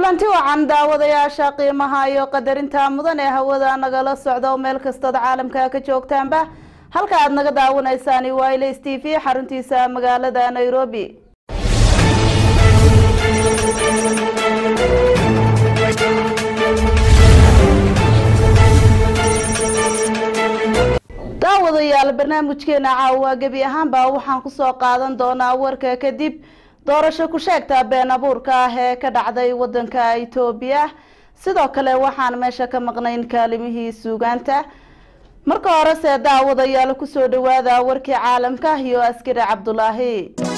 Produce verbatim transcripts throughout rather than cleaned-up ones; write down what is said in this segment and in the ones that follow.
kulanti wacan daawadayaasha qiimaha iyo qadarinta mudan ee hawada nagala socda meel kasta caalamka ka joogtaanba halka aad naga daawanaysaan waa Ilays T V xaruntiisa magaalada Nairobi. daawadayaal barnaamijkeena caawa gabi ahaanba waxaan ku soo qaadan doonaa warka kadib doorasho ku sheegta been abuurka ah ee ka dhacday wadanka Itoobiya sidoo kale waxaan meesha ka maqnayn kaalimihii suugaanta marka hore se daawadayaal ku soo dhawaada warkii caalamka iyo askari Cabdullaahi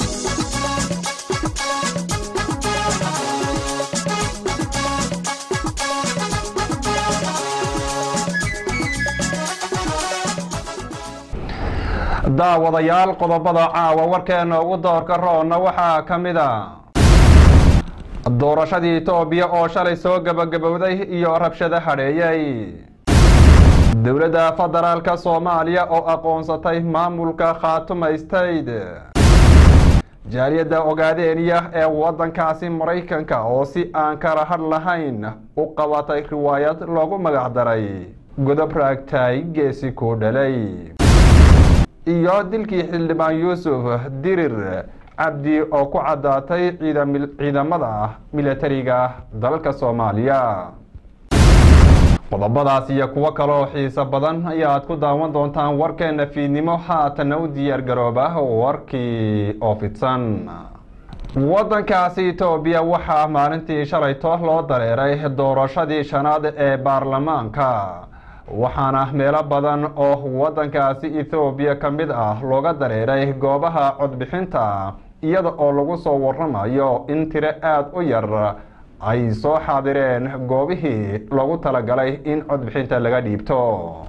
daawadayaal qodobada caawa warkeena ugu doorka roona waxa kamida doorashadii Itoobiya oo shalay soo gabagabowday iyo rabshada hareeyay dawladda federaalka Soomaaliya oo aqoonsatay maamulka Khaatuma State jaaliyada Ogaadeniya ee wadankaasi Mareykanka oo si aan kala had lahayn u qabatay riwaayad loogu magac daray godob raagtay geesi ku dhalay iyo dilkii xildhibaan Yuusuf Dirir Cabdi oo ku cadaatay ciidamada militariga dalka Soomaaliya qodobadaas iyo kuwa kale oo xiiso badan ayaad ku daawan doontaan warkeena fiidnimo haatan u diyaar garooba warkii oo fidsan wadankaasi Itoobiya waxa maalintii shalay loo dareeray doorashadii shanaad ee baarlamaanka waxaana meelo badan oo wadankaasi Itoobiya kamid ah looga dareeray goobaha codbixinta iyada oo lagu soo waramayo in tiro aad u yar ay soo xaadireen goobihii loogu talagalay in codbixinta laga dhiibto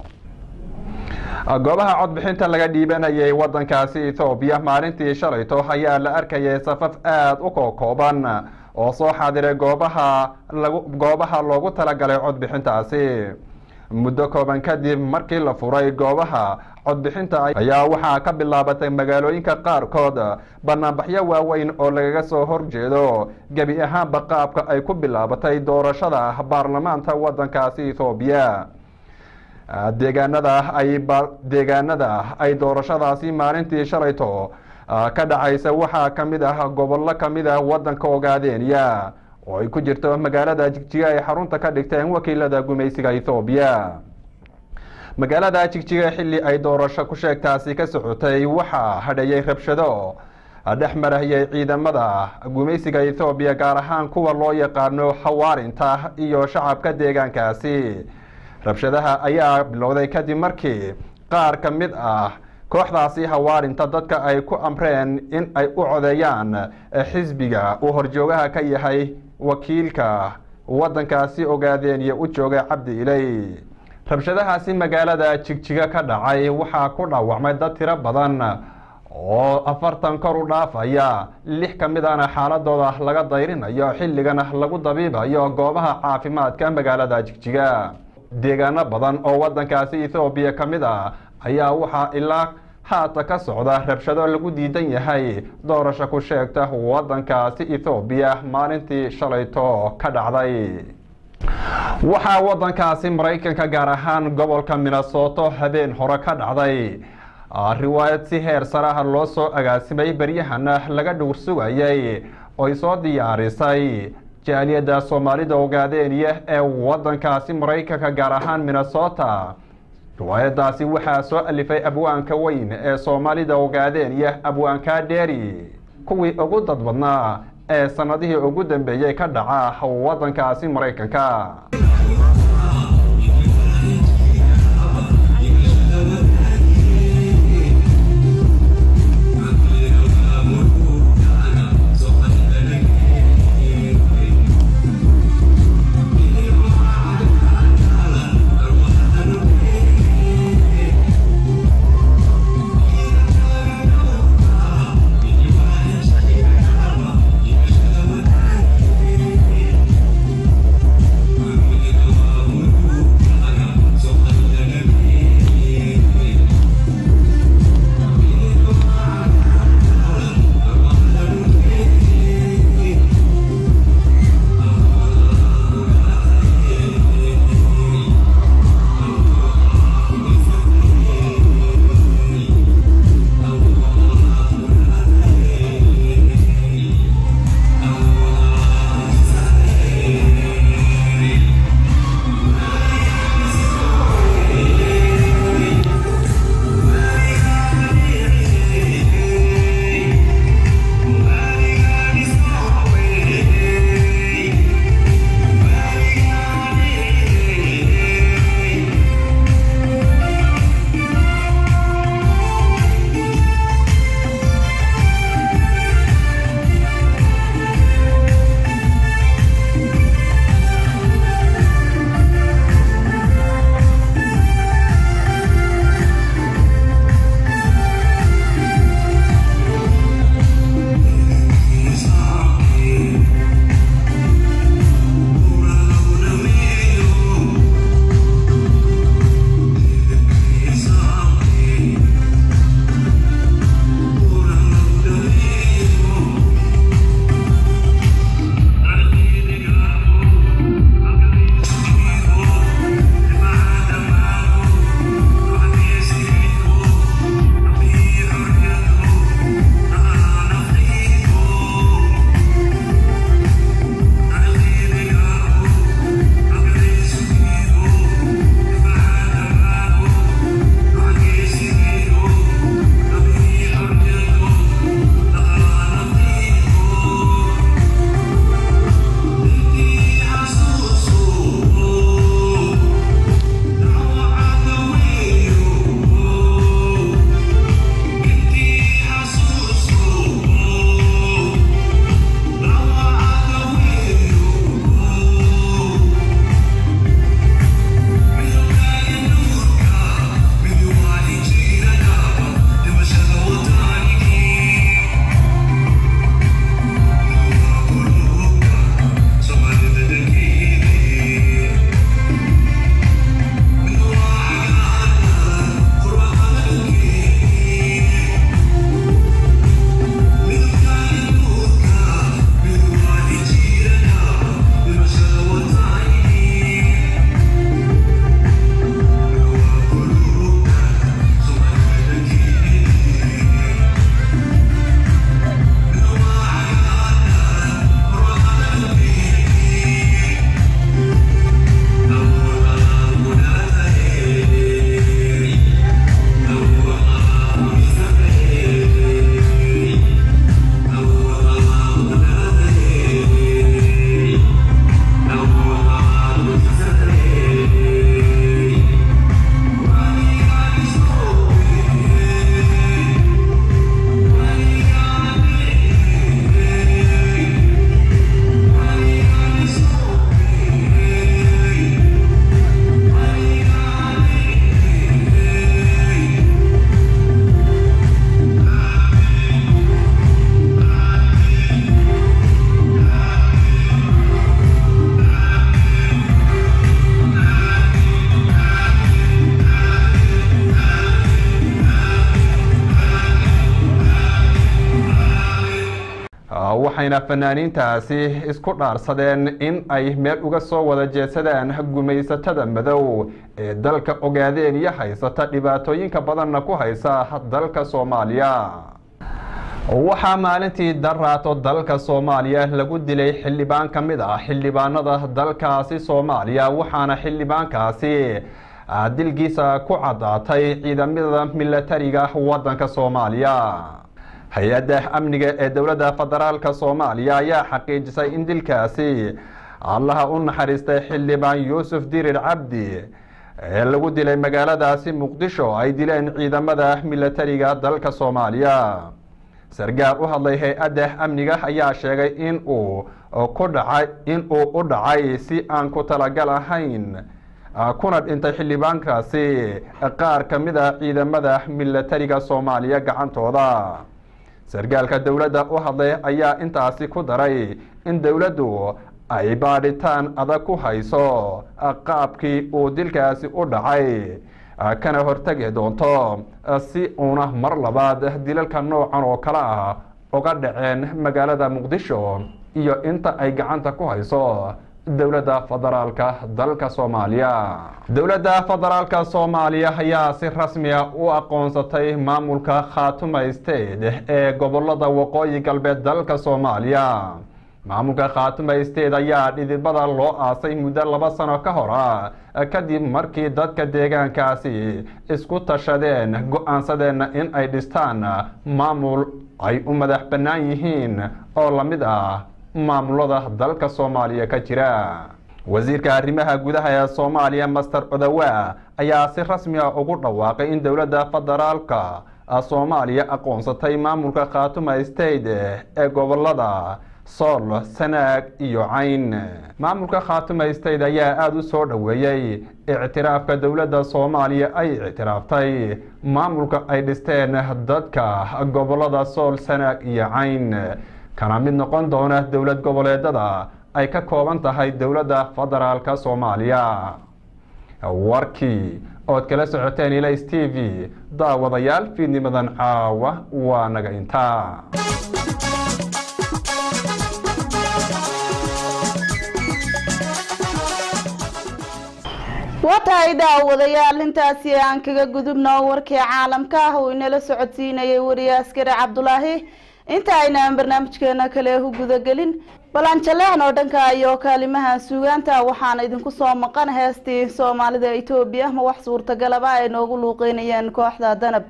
goobaha codbixinta laga dhiibanayay wadankaasi Itoobiya maalintii shalayto ayaa la arkayay safaf aad u kooban oo soo xaadiray goobaha lagu goobaha loogu talagalay codbixintaasi muddo kooban kadib markii la furay goobaha codbixinta ayaa waxaa ka bilaabatay magaalooyinka qaarkood barnaamijyo waaweyn oo lagaga soo horjeedo gabi ahaanba qaabka ay ku bilaabatay doorashada baarlamaanka wadankaasi Itoobiya deegaanada ay deegaanada ay doorashadaasi maalintii shalayto ka dhacaysa waxaa kamid ah gobollo kamid ah wadanka Ogaadeniya oo ay ku jirto magaalada Jigjiga ay xarunta ka dhigteen wakiilada gumaysiga Itoobiya magaalada Jigjiga xilli ay doorasho ku sheegtaasi ka socotay waxa hadhayay rabshado dhexmarayay ciidamada gumaysiga Itoobiya gaar ahaan kuwa loo yaqaano xawaarinta iyo shacabka deegaankaasi rabshadaha ayaa bilowday kadib markii qaar ka mid ah kooxdaasi hawaarinta dadka ay ku amreen in ay u codeeyaan xisbiga uu horjoogaha ka yahay wakiilka wadankaasi Ogaadeniya u jooga Cabdi Ilay rabshadahaasi magaalada Jigjiga ka dhacay waxa ku dhaawacmay dad tiro badan oo afartan kor u dhaafaya lix kamid ah xaaladooda laga dayrinayo xilligana lagu dabiibayo goobaha caafimaadka magaalada Jigjiga deegaano badan oo wadankaasi Itoobiya kamid ah ayaa waxa ilaa haata ka socda rabshado lagu diidan yahay doorasho ku sheegta wadankaasi Itoobiya maalintii shalayto ka dhacday waxa wadankaasi Mareykanka gaar ahaan gobolka Minnesota habeen hore ka dhacday riwaayad si heer sare ah loo soo agaasimay baryahana laga dhowr sugayay oo ay soo diyaarisay jaaliyada Soomaalida Ogaadeniya ee wadankaasi Mareykanka gaar ahaan Minnesota riwaayadaasi waxaa soo alifay abwaanka weyn ee Soomaalida Ogaadeniya abwaanka Dheeri kuwii ugu dad badnaa ee sanadihii ugu dambeeyay ka dhaca wadankaasi Mareykanka waxayna fanaaniintaasi isku dhaarsadeen in ay meel uga soo wada jeedsadaan gumaysatada madow ee dalka ogaadeen iyo haysata dhibaatooyinka badanna ku haysa dalka Soomaaliya. waxaa maalintii daraato dalka Soomaaliya lagu dilay xildhibaan ka mid ah xildhibaanada dalkaasi Soomaaliya waxaana xildhibaankaasi dilgiisa ku cadaatay ciidamada militariga wadanka Soomaaliya. hay-adda amniga ee dowladda federaalka Soomaaliya ayaa xaqiijisay in dilkaasi allaha u naxariistay xildhibaan Yuusuf Dirir Cabdi ee lagu dilay magaaladaasi Muqdisho ay dileen ciidamada militariga dalka Soomaaliya. sargaal u hadlay hay-adda amniga ayaa sheegay in uu ku dhacay in uu u dhacay si aan ku talagal ahayn kuna dhintay xildhibaankaasi qaar ka mid ah ciidamada militariga Soomaaliya gacantooda. sargaalka dowladda u hadlay ayaa intaasi ku daray in dowladdu ay baadhitaan adag ku hayso qaabkii uu dilkaasi u dhacay kana hortagi doonto si uuna mar labaad dilalka noocan oo kale ah uga dhaceen magaalada Muqdisho iyo inta ay gacanta ku hayso dowladda federaalka dalka Soomaaliya. dowladda federaalka Soomaaliya ayaa si rasmi ah u aqoonsatay maamulka Khaatuma State ee gobolada waqooyi galbeed dalka Soomaaliya. maamulka Khaatuma State ayaa dhidibada loo aasay muddo laba sano ka hor kadib markii dadka deegaankaasi isku tashadeen go'aansadeen in ay dhistaan maamul ay u madax bannaan yihiin oo la mid ah maamulada dalka Soomaaliya ka jira. wasiirka arrimaha gudaha ee Soomaaliya Master Odawa ayaa si rasmi ah ugu dhawaaqay in dowladda federaalka Soomaaliya aqoonsatay maamulka Khaatuma State ee gobolada Sool, Sanaag iyo Cayn. maamulka Khaatuma State ayaa aad u soo dhaweeyay ictiraafka dowladda Soomaaliya ay ictiraaftay maamulka ay dhisteen dadka gobolada Sool, Sanaag iyo Cayn kana mid noqon doona dowlad goboleedada ay ka kooban tahay dowladda federaalka Soomaaliya. warkii ood kala socoteen Ilays T V daawadayaal fiidnimadan caawa waa naga intaa. watahay daawadayaal intaasi aan kaga gudubno warkii caalamka ah oo inala socodsiinayay wariye askari Cabdulaahi. inta ayna barnaamijkeena kale u gudagelin balan jaleecno dhanka iyo kaalimaha suugaanta waxaan idinku soo maqan heestii Soomaalida Itoobiya ma wax suurtagal ah ay noogu luuqeynayeen kooxda Danab.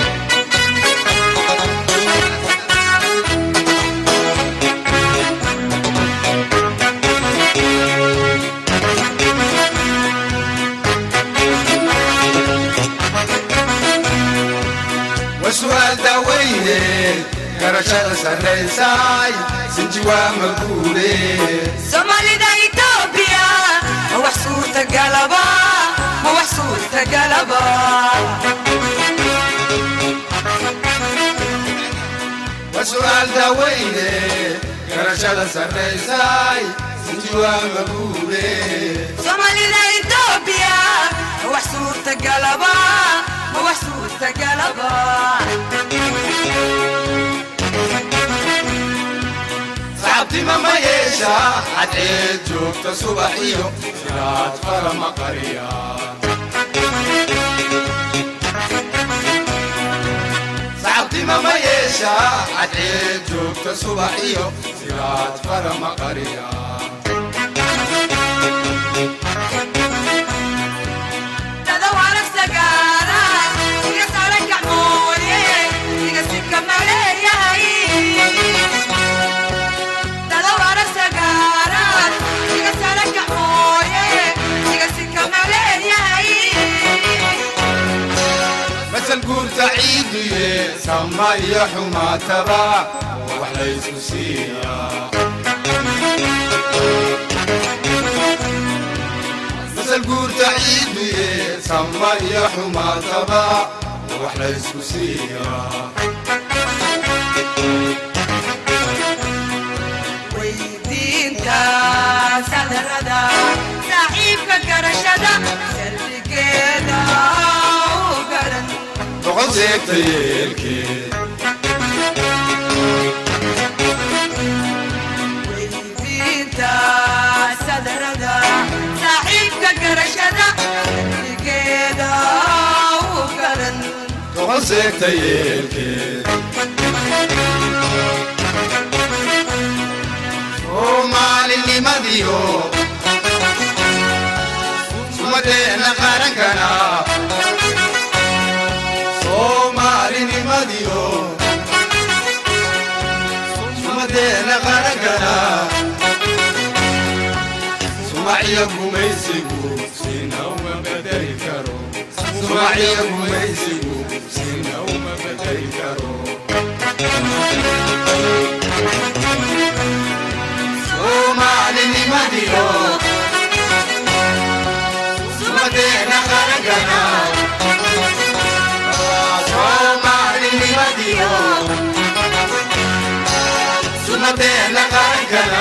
وسؤال داويني كرشاد سريساي سنجوا مقولي Soomaalida Itoobiya ma wax suurtagal ah ma wax suurtagal ah. وسؤال داويني كرشاد سريساي سنجوا مقولي Soomaalida Itoobiya ma wax suurtagal ah ma wax suurtagal ah. صعبتي ماما يشا عديت جوبت صباحيو سلات فرم قرية صعبتي ماما يشا عديت جوبت صباحيو سلات فرم قرية تدور السجارة يسألك عمولي يقسيك مالي تدور السجارة يسألك عمولي يقسيك مالي مثل قول تعيد سما يحوما ترى وحلا يسوسيا مثل قول تعيد سما يحوما ترى وحلا يسوسيا ويدينك سدردا صاحبك كرشدا سلكيدا وقرن تغزيك تيلكي seegtayeelkeed soomaalinimadiyo sumadeena qarankana soomaalinimadiyo sumadeena qarankana sumaciya gumaysigu sina uma bedeli karo sumaciya gumaysigu sina uma bedeli karo soomaalinimadiyo sumadeena qarankana soomaalinimadiyo sumadeena qarankana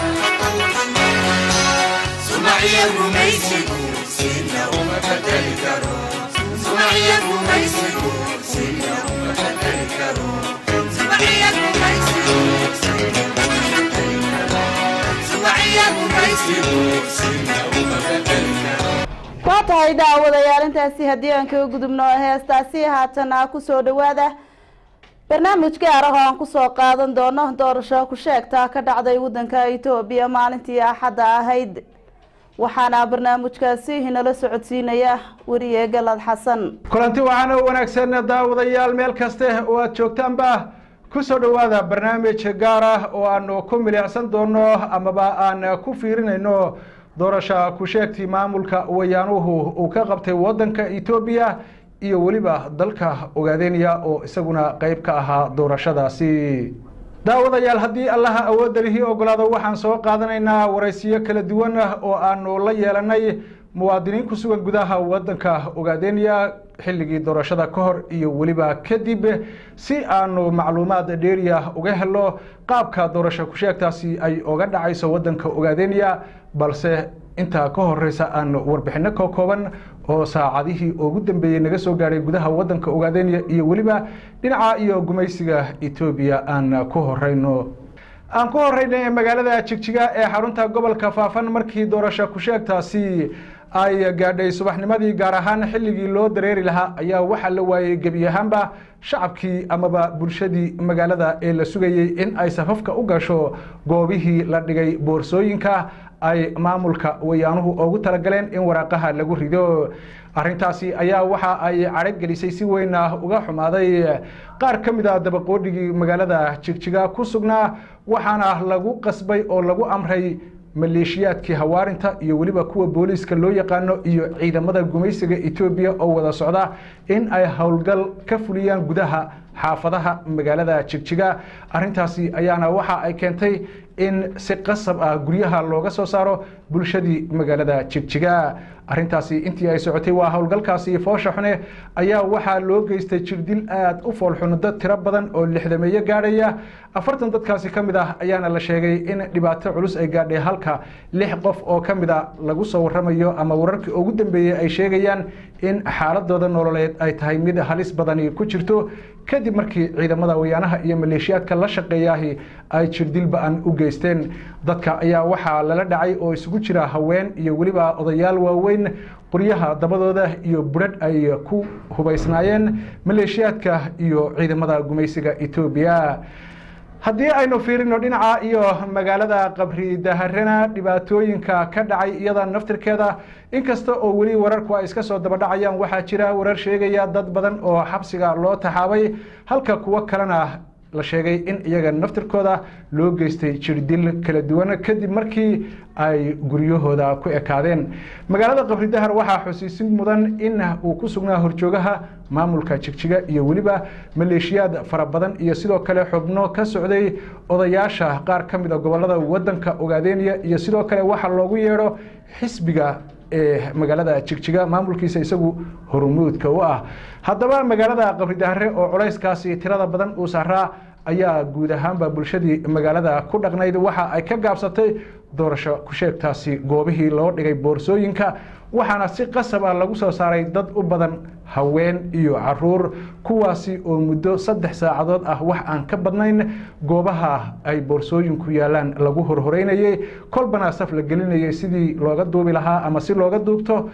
sumaciya gumaysigu sina uma bedeli karo sumaciya gumaysigu sina uma bedeli karo sumaciya gumaysigu sina uma bedeli karo sumaciya gumaysigu sina uma bedeli karo waa tahay daawadayaal intaasi haddii aan kaga gudubno heestaasi haatana kusoo dhawaada barnaamij gaar ah oo aan kusoo qaadan doono doorasho ku sheegta ka dhacday wadanka Itoobiya maalintii Axadda ahayd waxaana barnaamijkaasi inala socodsiinaya wariye Galad Xasan kulanti waxaana wanaagsan daawadayaal meel kaste oo aad joogtaanba kusoo dhawaada barnaamij gaar ah oo aan ku milicsan doono amaba aan ku fiirinayno doorasho ku sheegtay maamulka wayaanuhu uu ka qabtay wadanka Itoobiya iyo waliba dalka Ogaadeniya oo isaguna qayb ka ahaa doorashadaasi daawadayaal haddii Allah awood leh ogolaado waxaan soo qaadanaynaa waraysiyo kala duwan oo aanu la yeelanay muwaadiniin ku sugan gudaha wadanka Ogaadeniya xilligii doorashada ka hor iyo waliba kadib si aanu macluumaad dheeri ah uga helo qaabka doorasho ku sheegtaasi ay uga dhacayso wadanka Ogaadeniya balse inta ka horeysa aan warbixino ka kooban oo saacadihii ugu dambeeyay naga soo gaaray gudaha wadanka Ogaadeniya iyo waliba dhinaca iyo gumaysiga Itoobiya aan ku horeyno aan ku horeynay magaalada Jigjiga ee xarunta gobolka Faafan markii doorasho ku sheegtaasi ay gaadhay subaxnimadii gaar ahaan xilligii loo dareeri lahaa ayaa waxa la waayay gabi ahaanba shacabkii amaba bulshadii magaalada ee la sugayay in ay safafka u gasho goobihii la dhigay boorsooyinka ay maamulka wayaanuhu ugu talagaleen in waraaqaha lagu rido arintaasi ayaa waxa ay carag gelisay si weyn uga xumaaday qaar kamid ah dabaqoodhigii magaalada Jigjiga ku sugnaa waxaana lagu qasbay oo lagu amray maleeshiyaadkii hawaarinta iyo waliba kuwa booliiska loo yaqaano iyo ciidamada gumaysiga Itoobiya oo wada socda in ay howlgal ka fuliyaan gudaha xaafadaha magaalada Jigjiga arintaasi ayaana waxa ay keentay in si qasab ah guryaha looga soo saaro bulshadii magaalada Jigjiga arintaasi intii ay socotay waa howlgalkaasi foosha xune ayaa waxa loo geystay jirdil aad u foolxun dad tiro badan oo lixdameeyo gaadhaya afartan dadkaasi kamid ah ayaana la sheegay in dhibaato culus ay gaadhay halka lix qof oo kamid ah lagu soo waramayo ama wararkii ugu dambeeyay ay sheegayaan in xaaladooda nololeed ay tahay mid halis badan ku jirto kadib markii ciidamada wayaanaha iyo maleeshiyaadka la shaqeeyahay ay jirdil baan u geysteen dadka ayaa waxa lala dhacay oo isugu jira haween iyo waliba odayaal waaweyn qoryaha dabadooda iyo budhadh ay ku hubaysnaayeen maleeshiyaadka iyo ciidamada gumaysiga Itoobiya haddii aynu fiirino dhinaca iyo magaalada Qabri Daharena dhibaatooyinka ka dhacay iyada naftirkeeda inkasta oo wali wararku ay iska soo daba dhacayaan waxa jira warar sheegaya dad badan oo xabsiga loo taxaabay halka kuwa kalena la sheegay in iyaga naftirkooda loo geystay jirdil kala duwan kadib markii ay guryahooda ku ekaadeen magaalada Qabri Dahar waxa xusuusin mudan in uu ku sugnaa horjoogaha maamulka Jigjiga iyo waliba maleeshiyaad fara badan iyo sidoo kale xubno ka socday odayaasha qaar kamid ah gobolada wadanka Ogaadeniya iyo sidoo kale waxa loogu yeero xisbiga ee magaalada Jigjiga maamulkiisa isagu hormuudka u ah haddaba magaalada Qabri Dahar oo culayskaasi tirada badan uu saaraa ayaa guud ahaanba bulshadii magaalada ku dhaqnayd waxa ay ka gaabsatay doorasho ku sheegtaasi goobihii loo dhigay boorsooyinka waxaana si qasab ah lagu soo saaray dad u badan haween iyo caruur kuwaasi oo muddo saddex saacadood ah wax aan ka badnayn goobaha ay boorsooyinku yaalaan lagu horhoreynayay kolbana saf la gelinayay sidii looga duubi lahaa ama si looga duubto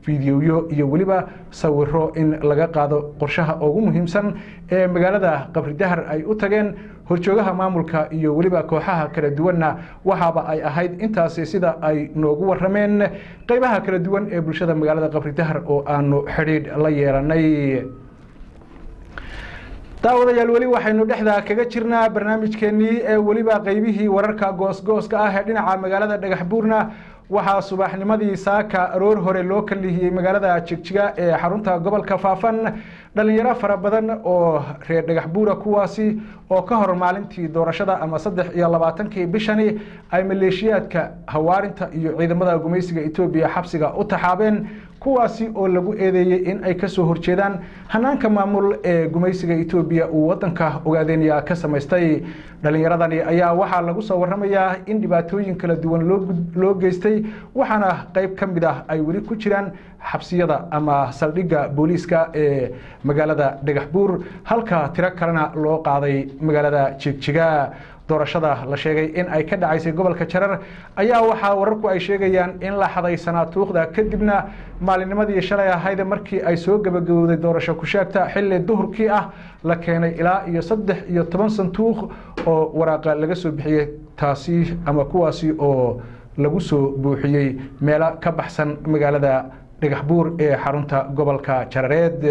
fiidiyoyo iyo weliba sawiro in laga qaado qorshaha ugu muhiimsan ee magaalada Qabri Dahar ay u tageen horjoogaha maamulka iyo weliba kooxaha kala duwanna waxaaba ay ahayd intaasi sida ay noogu warameen qaybaha kala duwan ee bulshada magaalada Qabri Dahar oo aanu xiriir la yeelanay daawadayaal wali waxaynu dhexda kaga jirnaa barnaamijkeennii ee weliba qaybihii wararka goosgooska ah ee dhinaca magaalada Dhagaxbuurna waxaa subaxnimadii saaka aroor hore loo kalihiyay magaalada Jigjiga ee xarunta gobolka Faafan dhalinyaro fara badan oo reer Dhagaxbuura kuwaasi oo ka hor maalintii doorashada ama saddex iyo labaatankii bishani ay maleeshiyaadka hawaarinta iyo ciidamada gumaysiga Itoobiya xabsiga u taxaabeen kuwaasi oo lagu eedeeyay in ay ka soo horjeedaan hanaanka maamul ee gumaysiga Itoobiya uu wadanka Ogaadeniya ka samaystay dhalinyaradani ayaa waxaa lagu soo waramayaa in dhibaatooyin kala duwan loo loo geystay waxaana qayb ka mid ah ay wali ku jiraan xabsiyada ama saldhigga booliiska ee magaalada Dhagaxbuur halka tiro kalena loo qaaday magaalada Jigjiga doorashada la sheegay in ay ka dhacaysay gobolka Jarar ayaa waxa wararku ay sheegayaan in la xaday sanatuuqda kadibna maalinimadii shalay ahayd markii ay soo gabagabowday doorasho ku sheegta xilli duhurkii ah la keenay ilaa iyo saddex iyo toban santuuq oo waraaqa laga soo bixiyay taasi ama kuwaasi oo lagu soo buuxiyay meel ka baxsan magaalada Dhagaxbuur ee xarunta gobolka Jarareed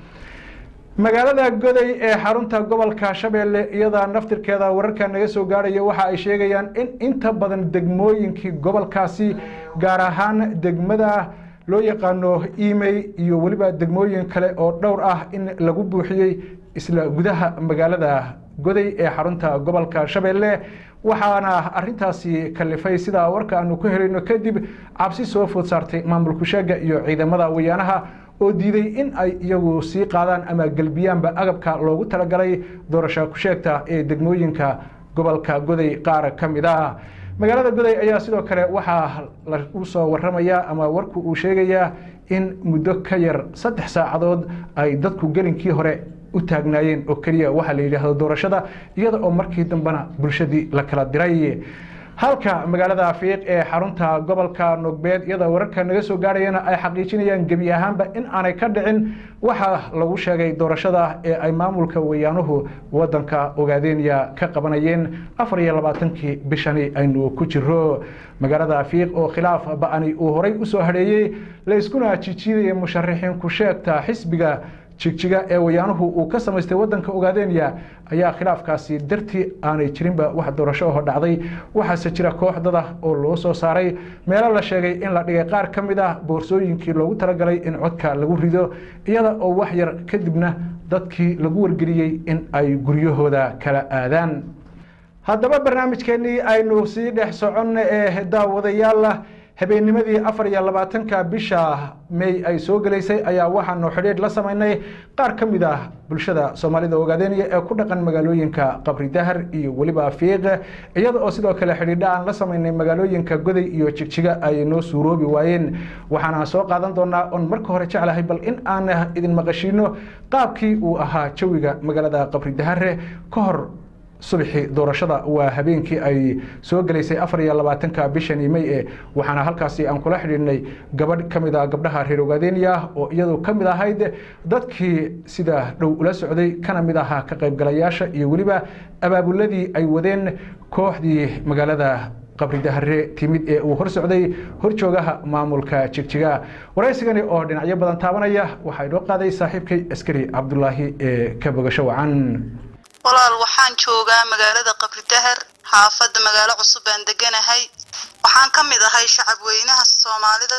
magaalada Goday ee xarunta gobolka Shabeelle iyada naftirkeeda wararka naga soo gaaraya waxa ay sheegayaan in inta badan degmooyinkii gobolkaasi gaar ahaan degmada loo yaqaano Imey iyo waliba degmooyin kale oo dhowr ah in lagu buuxiyay isla gudaha magaalada Goday ee xarunta gobolka Shabeelle waxaana arintaasi kalifay sida warka aanu ku helayno kadib cabsi soo food saartay maamulka sheega iyo ciidamada wayaanaha oo diiday in ay iyagu sii qaadaan ama galbiyaanba agabka loogu talagalay doorasho ku sheegta ee degmooyinka gobolka Goday qaar kamid ah magaalada Goday ayaa sidoo kale waxa la soo waramaya ama warku uu sheegaya in muddo ka yar saddex saacadood ay dadku gelinkii hore u taagnaayeen oo kaliya waxa la yiraahdo doorashada iyada oo markii dambana bulshadii la kala diray halka magaalada Fiiq ee xarunta gobolka Nogbeed iyada wararka naga soo gaarayna ay xaqiijinayaan gabi ahaanba in aanay ka dhicin waxa lagu sheegay doorashada ee ay maamulka wayaanuhu wadanka Ogaadeniya ka qabanayeen afar iyo labaatankii bishani aynu ku jiro magaalada Fiiq oo khilaaf ba'ani uu horay u soo hareeyay la iskuna jijiiday musharaxiin ku sheegta xisbiga Jigjiga ee wayaanuhu uu ka samaystay wadanka Ogaadeniya ayaa khilaafkaasi dartii aanay jirinba wax doorasho oo dhacday waxa jira kooxdada oo loo soo saaray meel la sheegay in la dhigay qaar kamid ah boorsooyinkii loogu talagalay in codka lagu rido iyada oo wax yar kadibna dadkii lagu wargeliyay in ay guryahooda kala aadaan haddaba barnaamijkeennii aynu sii dhex socon ee daawadayaal habeennimadii afar iyo labaatanka bisha May ay soo galeysay ayaa waxaanu xiriir la sameynay qaar kamid ah bulshada Soomaalida Ogaadeniya ee ku dhaqan magaalooyinka Qabri Dahar iyo waliba Fiiq iyada oo sidoo kale xiriir aan la sameynay magaalooyinka Goday iyo Jigjiga ay noo suuroobi waayeen waxaana soo qaadan doonaa on marka hore jeclahay bal in aan idin maqashino qaabkii uu ahaa jawiga magaalada Qabri Dahar ka hor subaxii doorashada waa habeenkii ay soo galeysay afar iyo labaatanka bishani May ee waxaana halkaasi aan kula xiriirnay gabadh kamid ah gabdhaha reer Ogaadeniya oo iyadu kamid ahayd dadkii sida dhow ula socday kana mid aha ka qaybgalayaasha iyo waliba abaabuladii ay wadeen kooxdii magaalada Qabri Dahar timid ee uu hor socday horjoogaha maamulka Jigjiga waraysigani oo dhinacyo badan taabanaya waxa ay loo qaaday saaxiibkay askari Cabdullaahi ee ka bogasho wacan walaal waxaan joogaa magaalada Qabri Dahar xaafadda magaalo cusub aan deganahay waxaan ka mid ahay shacab weynaha Soomaalida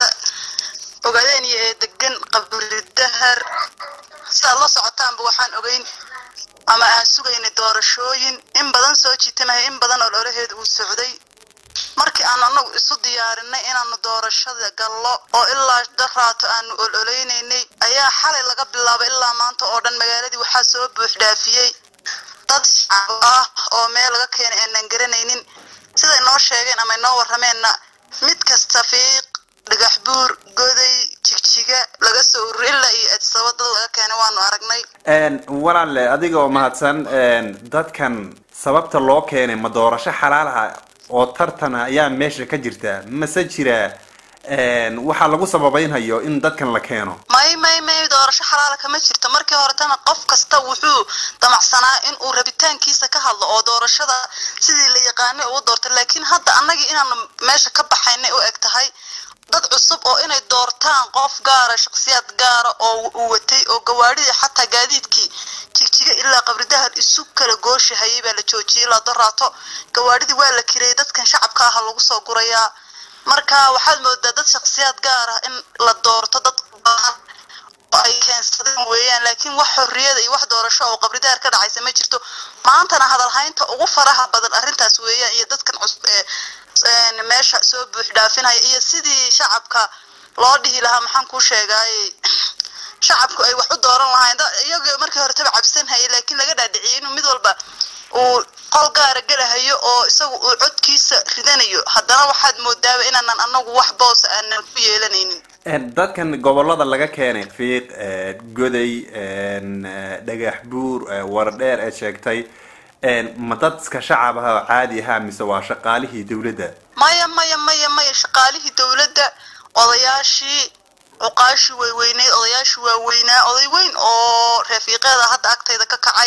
Ogaadeniya ee degan Qabri Dahar sida la socotaan waxaan ogeyn ama aan sugaynay doorashooyin in badan soo jiitay in badan oo dhoreheed uu socday markii aan anagu isu diyaarinay inaan doorashada gallo oo ilaa daraato aan ololeynay ayaa xalay laga bilaabo ilaa maanta oo dhan magaaladii waxa soo buux dhaafiyay dad ah oo meel laga keenay aan garanaynin sida noo sheegeen ama noo warameenna mid kasta Fiiq Dhagaxbuur Goday Jigjiga laga soo ururiyay iyo adsawada laga keenay waanu aragnay een walaal adigoo mahadsan een dadkan sababta loo keenay ma doorasho xalaal ah oo tartan ayaa meesha ka jirta ma sa jira waxaa lagu sababeynhayo in dadkan la keeno may may may doorasho xalaal kama jirto markii hore tan qof kasta wuxuu damacsanaa in uu rabitaankiisa ka hadlo oo doorashada sidii la yaqaanay uu doorto laakiin hadda annaga inaan meesha ka baxaynay oo eg tahay dad cusub oo inay doortaan qof gaar ah shakhsiyaad gaar ah oo uu watay oo gawaarida xataa gaadiidkii jigjiga ilaa qabridaha isu kala gooshahay baa la joojiyay la daraato gawaaridi waa la kiray dadkan shacabka ah lagu soo gurayaa marka waxaad moodaa dad shakhsiyaad gaar ah in la doorto dad baahan ay keensadeen weeyaan laakiin wax xorriyada iyo wax doorasho oo qabridaha ka dhacaysa ma jirto maantana hadal haynta ugu faraha badan arrintaas weeyaan iyo dadkan cusub ee meesha soo buux dhaafinaya iyo sidii shacabka loo dhihi lahaa maxaan ku sheegay shacabku ay wax u dooran lahayn iyaga markii hore taba cabsan hayay laakiin laga dhaadhiciyay inuu mid walba uu qol gaar ah galahayo oo isagu uu codkiisa ridanayo haddana waxaad moodaa inaanan anagu wax boos aanan ku yeelanaynin dadkan gobolada laga keenay fiiq goday dhagax buur wardheer ee sheegtay ma dadka shacabka caadi ah mise waa shaqaalihii dawladda maya maya maya maya shaqaalihii dawladda odayaashii uqaashi way weynay odayaashii waa weynaa oday weyn oo rafiiqada hadda agtayda ka kacay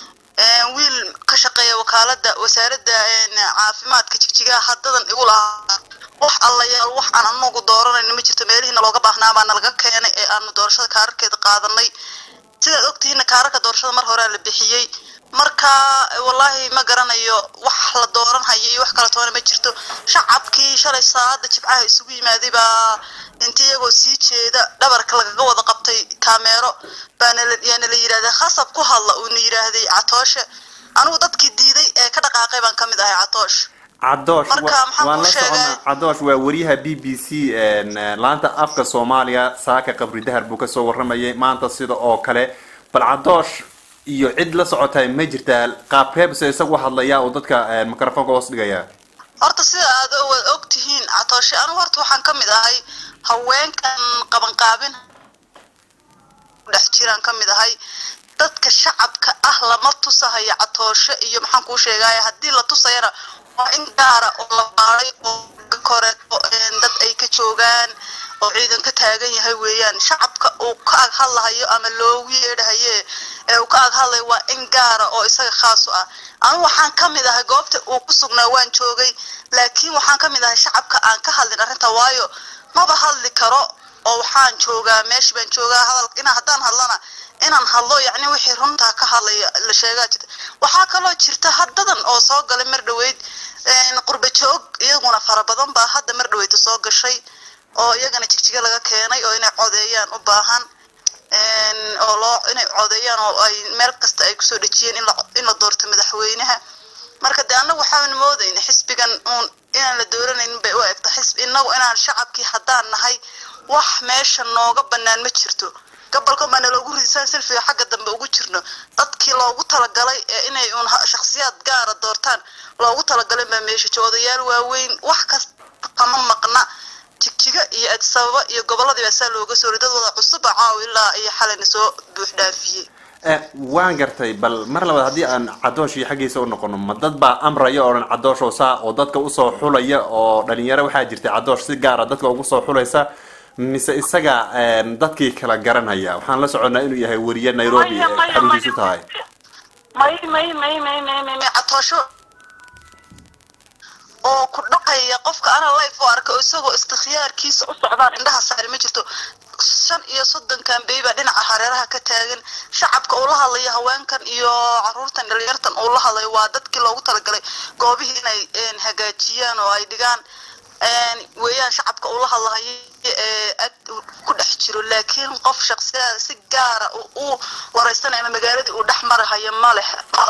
wiil ka shaqeeya wakaalada wasaaradda caafimaadka jigjiga haddadan igu lahaa wax alla yaal wax aan anagu dooranayno ma jirto meelihiina looga baahnaa baa nalaga keenay ee aanu doorashada kaararkeeda qaadanay sidaad ogtihiinna kaararka doorashada mar hore la bixiyey marka wallahi ma garanayo wax la dooran hayo iyo wax kala toona ma jirto shacabkii shalay saacada jibcaha isugu yimaaday baa intii iyagoo sii jeeda dhabarka lagaga wada qabtay kaamero baana yaana la yiraahdaa khasab ku hadla uu yiraahday Catooshe anigu dadkii diiday ee ka dhaqaaqay baan kamid ahay Catoosh Cadoosh waan la soconaa Cadoosh waa wariyaha B B C laanta afka Soomaaliya saaka qabri dahar buu ka soo waramayay maanta sida oo kale bal Cadoosh iyo cid la socotay ma jirtaa qaabkeeb soo isagu hadlaya oo dadka mikrofoonka hoos dhigaya horta sida aad ogtihiin Catooshe anigu horta waxaan kamid ahay haweenkan qaban qaabin dhex jiraan kamid ahay dadka shacabka ah lama tusahayo Catooshe iyo maxaan ku sheegay hadii la tusayana waa in gaar ah oo la baaray oo koreeto dad ay ka joogaan oo ciidan ka taagan yahay weeyaan shacabka uu ka hadlayo ama loogu yeedhayo ee uu ka hadlayo waa in gaar ah oo isaga khaas ah anigu waxaan kamid ahay goobta uu ku sugnaa waan joogay laakiin waxaan kamid ahay shacabka aan ka hadlin arrinta waayo maba hadli karo oo waxaan joogaa meeshii baan joogaa hadal in haddaan hadlana inaan hadlo yacni wixii runta ka hadlaya la sheegaa jirta waxaa kaloo jirta haddadan oo soo galay mar dhaweyd qurba joog iyaguna fara badan baa hadda mar dhaweyd soo gashay oo iyagana jigjiga laga keenay oo inay codeeyaan u baahan oo loo inay codeeyaan oo ay meel kasta ay kusoo dhajiyeen in la in la doorto madaxweynaha marka de anagu waxaan moodayn xisbigan uun inaan la dooranaynin bay u egta xisb inagu inaan shacabkii haddaan nahay wax meesha nooga bannaan ma jirto gobolka ma loogu riisaan silfiga xagga dambe ugu jirno dadkii loogu talagalay ee inay uun shakhsiyaad gaar ah doortaan loogu talagalay ma meesha joodayaal waaweyn wax kasta kama maqna jigjiga iyo Addis Ababa iyo goboladii baa looga soo ridadooda cusub caaw ilaa iyo xalina soo buux dhaafiyay ee waan gartay bal mar labaad hadii aan Cadoosh iyo xaqiisa u noqono ma dad baa amraya oo aan Cadoosh oo saa oo dadka u soo xulaya oo dhalinyaro waxa jirtay Cadoosh si gaar ah dadka ugu soo xulaysa mise isaga dadkii kala garanaya waxaan la soconaa inuu yahay wariye Nairobi xaruntiisu tahay may may may may may may Catoosho oo ku dhaqaya qofka ana live oo arko isagoo istikhyaarkiisa u socdaan indhaha saar ma jirto shan iyo soddon kambeeyba dhinaca hareeraha ka taagan shacabka oo la hadlaya haweenkan iyo caruurtan dhalinyartan oo la hadlay waa dadkii loogu talagalay goobihii inay hagaajiyaan oo ay dhigaan weeyaan shacabka oo la hadlay ee ku dhex jiro laakiin qof shakhsiyaad si gaar ah oo waraysanaya magaalada uu dhex marayo ma leh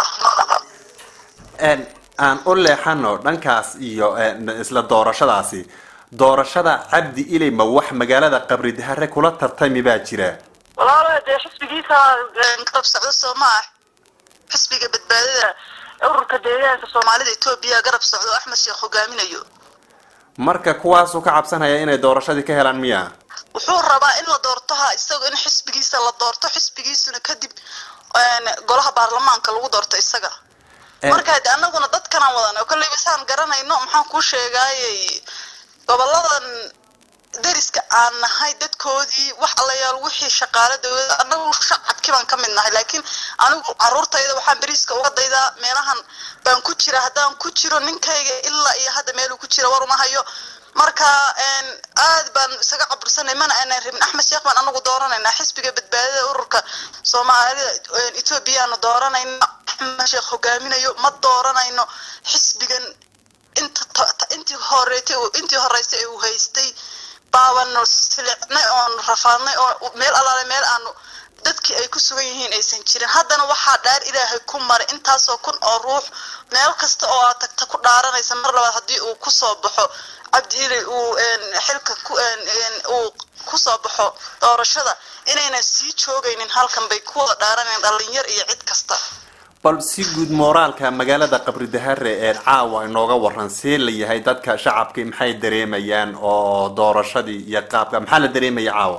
een aan u leexano dhankaas iyo isla doorashadaasi doorashada Cabdi Ilay ma wax magaalada Qabri Dahar kula tartami baa jira walaal de xisbigiisa qabs socdo Soomaal xisbiga badbaadada ururka deegaanka Soomaalida Itoobiya garab socdo Axmed Sheekh hogaaminayo marka kuwaas uu ka cabsanaya inay doorashadii ka helaan miya wuxuu rabaa in la doorto ha isagoo in xisbigiisa la doorto xisbigiisuna kadib golaha baarlamaanka lagu doorto isaga marka anaguna dadkan wadan oo kale bisaan garanayno maxaan ku sheegay goboladan dariska aan nahay dadkoodii wax alla yaal wixii shaqaale dawladda anagu shacabkii baan ka mid nahay laakiin anigu caruurtayda waxaan bariiska uga daydaa meelahan baan ku jira haddaan ku jiro ninkayga ilaa iyo hadda meeluu ku jira war uma hayo marka aad baan isaga cabursanay mana aanan rabin axmed sheekh baan anagu dooranaynaa xisbiga badbaadada ururka soomaalida etoobiyaanu dooranayna axmed sheekh hogaaminayo ma dooranayno xisbigan inta intii horeetay intii horeysay uu haystay baawano silicnay oon rafaadnay oo meel alaale meel aanu dadkii ay ku sugan yihiin aysan jirin haddana waxaa dhaar ilaahay ku maray intaasoo kun oo ruux meel kasta oo aad tagta ku dhaaranaysa mar labaad haddii uu ku soo baxo cabdi ilay uu xilka ku uu ku soo baxo doorashada inayna sii joogaynin halkan bay ku wada dhaaranayaan dhalinyar iyo cid kasta bal si guud moraalka magaalada qabri dahare ee caawa inooga waran see la yahay dadka shacabka maxay dareemayaan oo doorashadii iyo qaabka maxaa la dareemaya caawa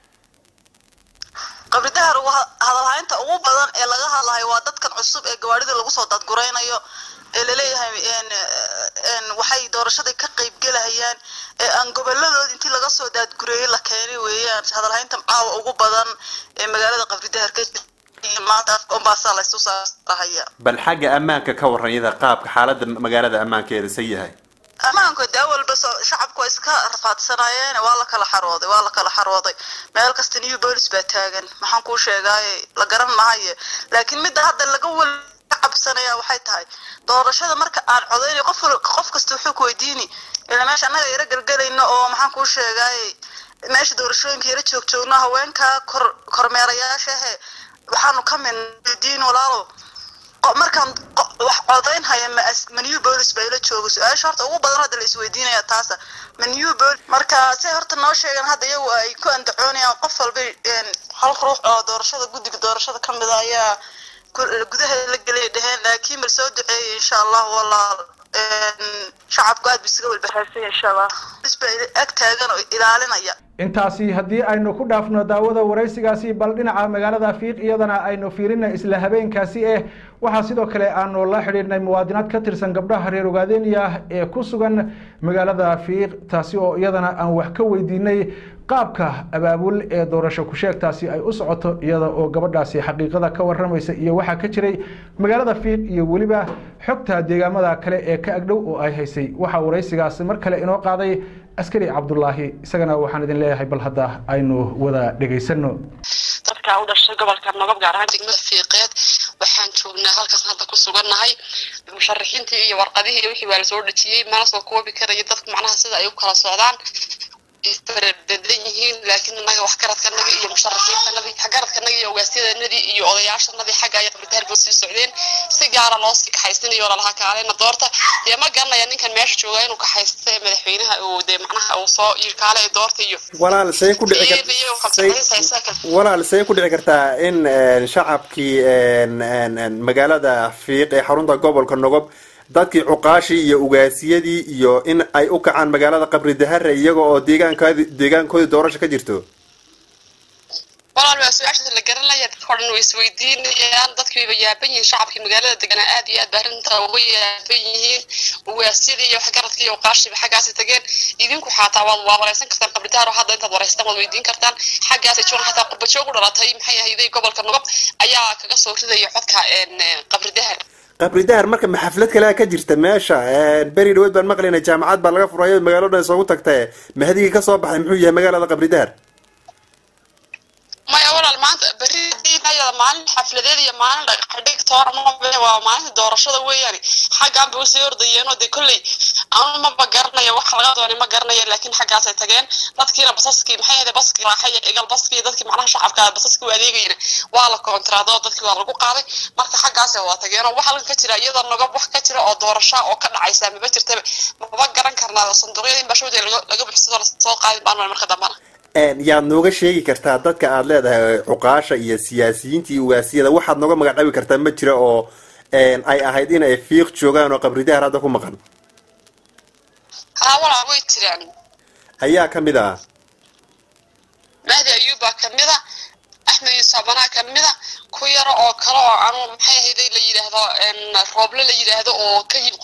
qabri dahare hadalhaynta ugu badan ee laga hadlayo waa dadkan cusub ee gawaarida lagu soo dadguraynayo ee la leeyahay een waxay doorashada ka qayb galayaan ee aan goboladooda intii laga soo daadgureeyay la keenay weeyaan hadalhaynta caawa ugu badan ee magaalada qabri dahare ka maanta Mombasa la soo saaraya bal xagga amaanka ka warranyada qaabka xaaladda magaalada amaankeeda sayahay amaanku dawal bas shacabku iska rafaadsanayeen waa la kala xarooday waa la kala xarooday meel kasta new police baa taagan maxaan ku sheegay la garan maayo laakiin mid hadda laga wal cabsanaya waxay tahay doorashada marka aan codeynay qof qof kasta wuxuu ku weydiini ila meesha anaga yara galgalayno oo maxaan ku sheegay meesha doorashooyinka yara joog joogna haweenka kor kormeerayaasha waxaanu ka mid diin walaalo markaan wax codeyn haya ma new police bay la joogo su'aasha horta ugu badan hadda la isweydiinaya taasa ma new police marka si horta noo sheegan hadda iyagu ay ku andacoonayaan qof walba hal ruux oo doorashada guddiga doorashada ka mid ah ayaa gudaha la gelay dhaheen laakiin mar soo duceeyay insha Allah walaal shacabku aad bisaga walbahaasay insha Allah isbay ag taagan oo ilaalinaya intaasi haddii aynu ku dhaafno daawada waraysigaasi bal dhinaca magaalada fiiq iyadana aynu fiirina isla habeenkaasi eh waxaa sidoo kale aanu la xiriirnay muwaadinaad ka tirsan gabdhaha reer Ogaadeniya ee ku sugan magaalada fiiq taasi oo iyadana aan wax ka weydiinay qaabka abaabul ee doorasho ku sheegtaasi ay u socoto iyada oo gabadhaasi xaqiiqada ka waramaysa iyo waxa ka jiray magaalada fiiq iyo waliba xogta deegaamada kale ee ka agdhow oo ay haysay waxa waraysigaasi mar kale inoo qaaday askari Cabdullaahi isagana waxaan idin leeyahay bal hadda aynu wada dhageysano dadka u dhashay gobolka Nogab gaar ahaan degmada Fiiqeed waxaan joognaa halkaas hadda ku sugannahay musharaxiintii iyo warqadihii iyo wixii waa la soo dhajiyay mana soo koobi karayo dadka macnaha sida ay u kala socdaan isbeddelyihiin laakiin anaga wax karadkanaga iyo musharaxiintanadi xagaradkanaga iyo ogaasyadanadii iyo odayaashanadii xagga ay qabri dahar sii socdeen si gaar ah loo sii kaxaysanayo lalaha kaalena doorta ee ma garanaya ninkan meesha jooga inuu kaxaystay madaxweynaha oo de macnaha uu soo yirkaale doorta iyo walaal say ku dhici kartaa walaal say ku dhici kartaa in shacabkii magaalada Fiiq ee xarunta gobolka Nogab dadkii cuqaashi iyo ugaasiyadii iyo in ay u kacaan magaalada qabri dahare iyaga oo deegaankoodi deegaankoodi doorasho ka jirto walaal waa su'aasha la garanaya dadka oo dhan way isweydiinayaan dadkii way yaaban yihiin shacabkii magaalada deganaa aad iyo aad baarinta way yaaban yihiin ugaasiyadii iyo xagaradkii iyo qaashiba xagaas tageen idinku xataa waad waawareysan kartaan qabri dahare hadda inta wareystaan waad weydiin kartaan xagaas ay joogaan xataa qurba joog u dhalatay maxay ahayd gobolka Nogab ayaa kaga soo ridaya codka qabri dahare qabri dahar marka ma xaflad kale ka jirta meesha bari dhaweed baan maqlaynay jaamacad baa laga furayo magaalada soo tagtay mahadiga ka soo baxay muxuu yahay magaalada qabri dahar ما يقول المانت بريدين هيا مالين حفلات يا مالين حديك تور ما بين ومالين دورشة وياني حاجة عم بيصير ضيانو دي كلي أنا ما بقرنا يا واحد غادر ما قرنا يا لكن حاجة سيتجين ضدكينا بصصكي محيي بصكي راح هي إقل بصكي ضدكي معناها شعب كذا بصصكي واديجينا وعلى كونترادو ضدكي وعلى قاضي ما في حاجة سوا تجينا واحد كتير أيضا نجاب واحد كتير أو دورشة أو كنا عايزة مبتر تبع ما بقرنا كرنا الصندوقين بشوف لقوا بحصول السوق قاعد بعمل من خدمنا yaad nooga sheegi kartaa dadka aad leedahay cuqaasha iyo siyaasiyiinta iyo ugaasiyada waxaad nooga magacaabi kartaa ma jira oo ay ahayd in ay fiiq joogaan oo qabri dahar hadda ku maqan haa walaa way jiraan ayaa ka mid ah mahdi ayuba ka mid ah axmed sabana ka mid ah ku yar oo kale oo aan maxay ahayd la yiraahdo in rooble la yiraahdo oo ka yib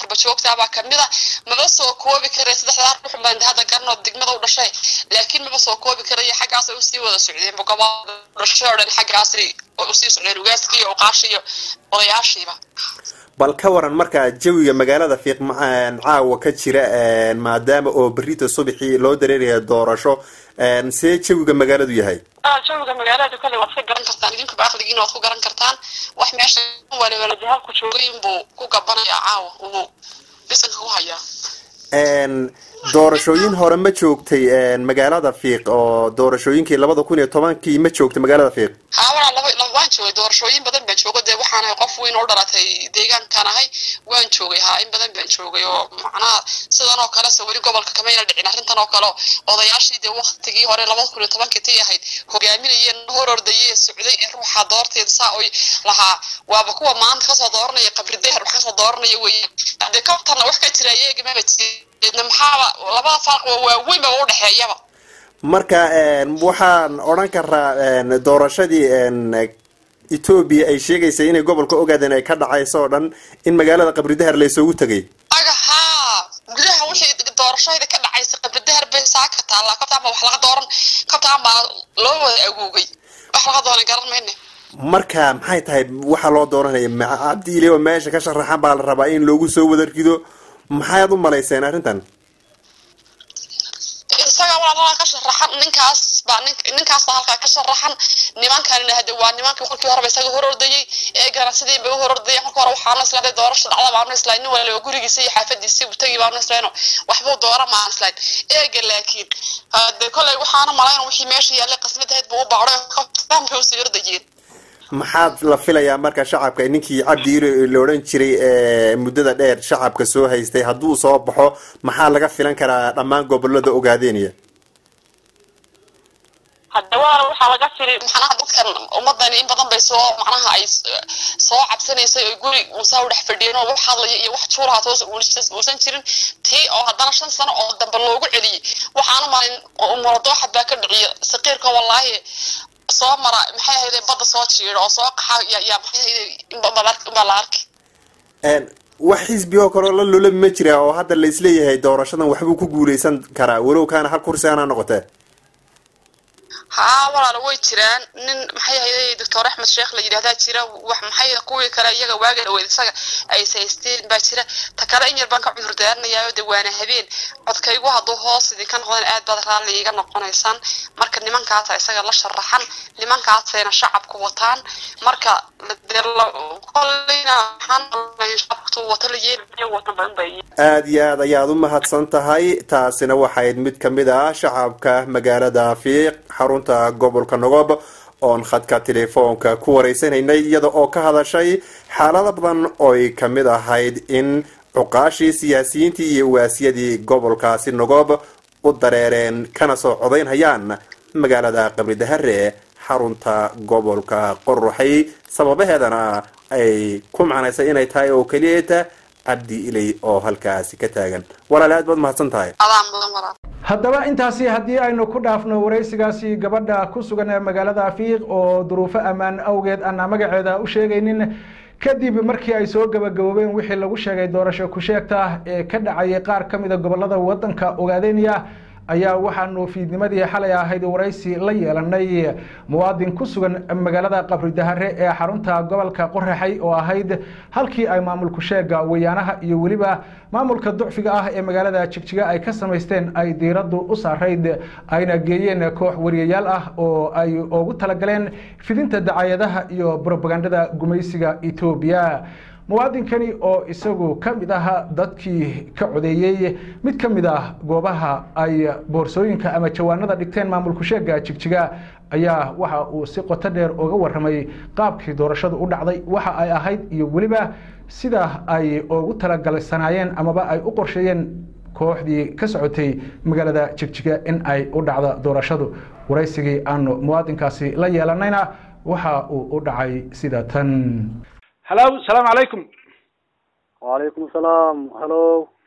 qurba joogta baa kamida maba soo koobi karay saddexda ruux baan hada garno degmada u dhashay laakiin maba soo koobi karay xaggaas u sii wada socdeen boqobaad dhashay oo dhan xaggaas u sii socdeen ugaaskii oo qaashiyo odayaashiiba bal ka waran marka jawiga magaalada fiiq macaan caawa ka jira maadaama oo berrito subaxii loo dareerayo doorasho see jawiga magaaladu yahay ah jawiga magaaladu kale waad ka garan kartaan idinku baaqligiina waad ku garan kartaan wax meesha wala wala jaha ku joogay buu ku gabanaya caawa uu bisan ku haya een doorashooyin hore ma joogtay een magaalada fiiq oo doorashooyinkii laba kun iyo toban-kii ma joogtay magaalada fiiq haa wala laba laba waan joogay doorashooyin badan baan joogay de waxaan ahay qof weyn oo dhalatay deegaankan ahay waan joogay haa in badan baan joogay oo macnaha sidan oo kale soo wari gobolka kamayna dhicin arrintan oo kale odayaashii de waqtigii hore laba kun iyo toban-kii tii ahayd hogaaminayeen hor ordayay socday ee ruuxa doorteeda saa oo lahaa waaba kuwa maanta ka soo dooranaya qabrideer waxa soo dooranaya weeyaan de kabtana wax ka jira iyaga ma badiyay maxaa labada farq waa weyn ba u dhaxeeyaba marka een waxaan oran karaa een doorashadii een Ethiopia ay sheegaysa inay gobolka ogaadeen ay ka dhacayso dhan in magaalada qabridaar la soo tagay aga ha gudaha wixii doorashada ka dhacaysa qabridaar bay saaka taala ka taama wax laga dooran ka taama loo wada agoogay wax laga dooran garan meene marka maxay tahay waxa loo dooranaya Cabdi Ile oo meesha ka sharaxan baa la rabaa in loogu soo wada rido maxay u maleyseen arrintan isaga walaal ka sharaxan ninkaas baa ninkaas halka ka sharaxan nimankan hada waa nimanka qolkii hore isaga hor ordayay ee ganacsadii bay hor ordayay marka hore waxaan islaaday doorasho dhacda baan islaaday nin walaal gurigiisa iyo xaafadiisa u tagay baan islaayno waxba doora ma islaay ee laakiin hada kulay waxaan malayn wixii meesha yaallay qasmadayd buu u baaray qoftan buu soo ordayay maxaad la filayaa marka shacabka ninkii Cabdi Ile la oran jiray ee muddada dheer shacabka soo haystay hadduu soo baxo maxaa laga filan karaa dhammaan gobolada Ogaadeniya hadda waxa laga firay maxana dadkan ummadan in badan bay soo macnaha ay soo cabsanaysay oo guri uu soo dhex fadhiyeen oo wax hadlaya iyo wax tuulaha toos uu san jirin tii oo haddana shan sano oo dambe loogu celiyay waxaan u maalin umrado xabba ka dhiciyo saqiirka wallahi soo mara maxay ahayd bada soo jiiro oo soo qaxa ya ya maxay ahayd in baba mark baba lark een wax xisbiyo kale la lula ma jira oo hadda la isleeyahay doorashadan waxbuu ku guuleysan karaa walow kaana hal kursi aan noqotay ها ولا لو يجران نن محي هي دكتور أحمد شيخ اللي يرهدا جرا وح محي قوي كلا يجا واجد أو إذا أي سيستين بشرة تكرر إن البنك عبر دارنا يا دوانا هبين عد كيجوا هذا هاص إذا كان هذا الأد بدر اللي يجا نقون إنسان مركز لمن كعت إسا الله شرحن لمن كعت سين الشعب قوتان مركز لدير كلنا حن الشعب قوة اللي يبي وطن بي aad iyo aad ayaad u mahadsan tahay taasina waxay mid kamid ah shacabka magaalada Fiiq xarunta gobolka Nogob oon khadka telefoonka ku wareysanaynay iyada oo ka hadashay xaalado badan oo ay kamid ahayd in cuqaashi siyaasiyiintii iyo waasiyadii gobolkaasi Nogob u dareereen kana soo codeynayaan magaalada Qabridahare xarunta gobolka Qorraxay sababaheedana ay ku macnaysay inay tahay oo kaliya Cabdi Ile oo halkaasi ka taagan walaalaad baad mahadsan tahay haddaba intaasi haddii aynu ku dhaafno wareysigaasi gabadha ku sugan ee magaalada Fiiq oo duruufo amaan awgeed aan magaceeda u sheegaynin kadib markii ay soo gabagaboobeen wixii lagu sheegay doorasho ku sheegta ee ka dhacay qaar kamid ah gobolada wadanka Ogaadeniya ayaa waxaanu fiidnimadii xalay ahayd wareysi la yeelanay muwaadin ku sugan magaalada Qabridahare ee xarunta gobolka Qorraxay oo ahayd halkii ay maamulku sheega wayanaha iyo waliba maamulka ducfiga ah ee magaalada Jigjiga ay ka sameysteen ay diiradu u saareyd ayna geeyeen koox wariyayaal ah oo ay ugu talagaleen fidinta dacayadaha iyo propagandada gumaysiga Ethiopia muwaadinkani oo isagu kamid aha dadkii ka codeeyay mid kamid ah goobaha ay boorsooyinka ama jawaanada dhigteen maamulku sheega Jigjiga ayaa waxa uu si qoto dheer uga waramay qaabkii doorashadu u dhacday waxa ay ahayd iyo waliba sida ay ugu talagalaysanaayeen amaba ay u qorsheeyeen kooxdii ka socotay magaalada Jigjiga in ay u dhacdo doorashadu wareysigii aanu muwaadinkaasi la yeelanayna waxa uu u dhacay sida tan هلو السلام عليكم وعليكم السلام هلو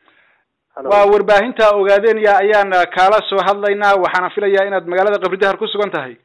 وورباهنتا Ogaadeniya ayaan kala soo hadlaynaa waxaan filayaa inaad magaalada Qabridahar ku sugan tahay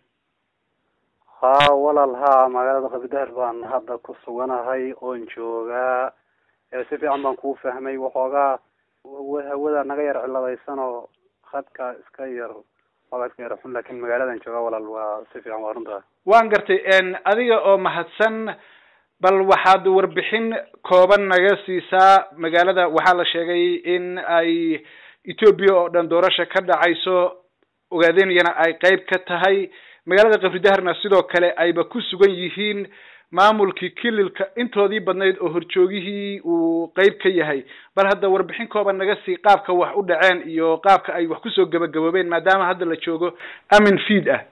ها walaal ha magaalada Qabridahar baan hadda ku suganahay oo jooga si fiican baan kuu fahmay waxoogaa hawada naga yar ciladaysan oo khadka iska yar waa iska yar xun laakiin magaaladan jooga walaal waa si fiican waa runtaa waan gartay adiga oo mahadsan bal waxaad warbixin kooban naga siisaa magaalada waxaa la sheegay in ay Ethiopia oo dhan doorasho ka dhacayso ogaadeynayana ay qayb ka tahay magaalada Qafridaharna sidoo kale ayba ku sugan yihiin maamulkii kililka intoodii badnayd oo horjoogihii uu qayb ka yahay bal hadda warbixin kooban naga sii qaabka wax u dhaceen iyo qaabka ay wax ku soo gabagaboobeen maadaama hadda la joogo amin fiid ah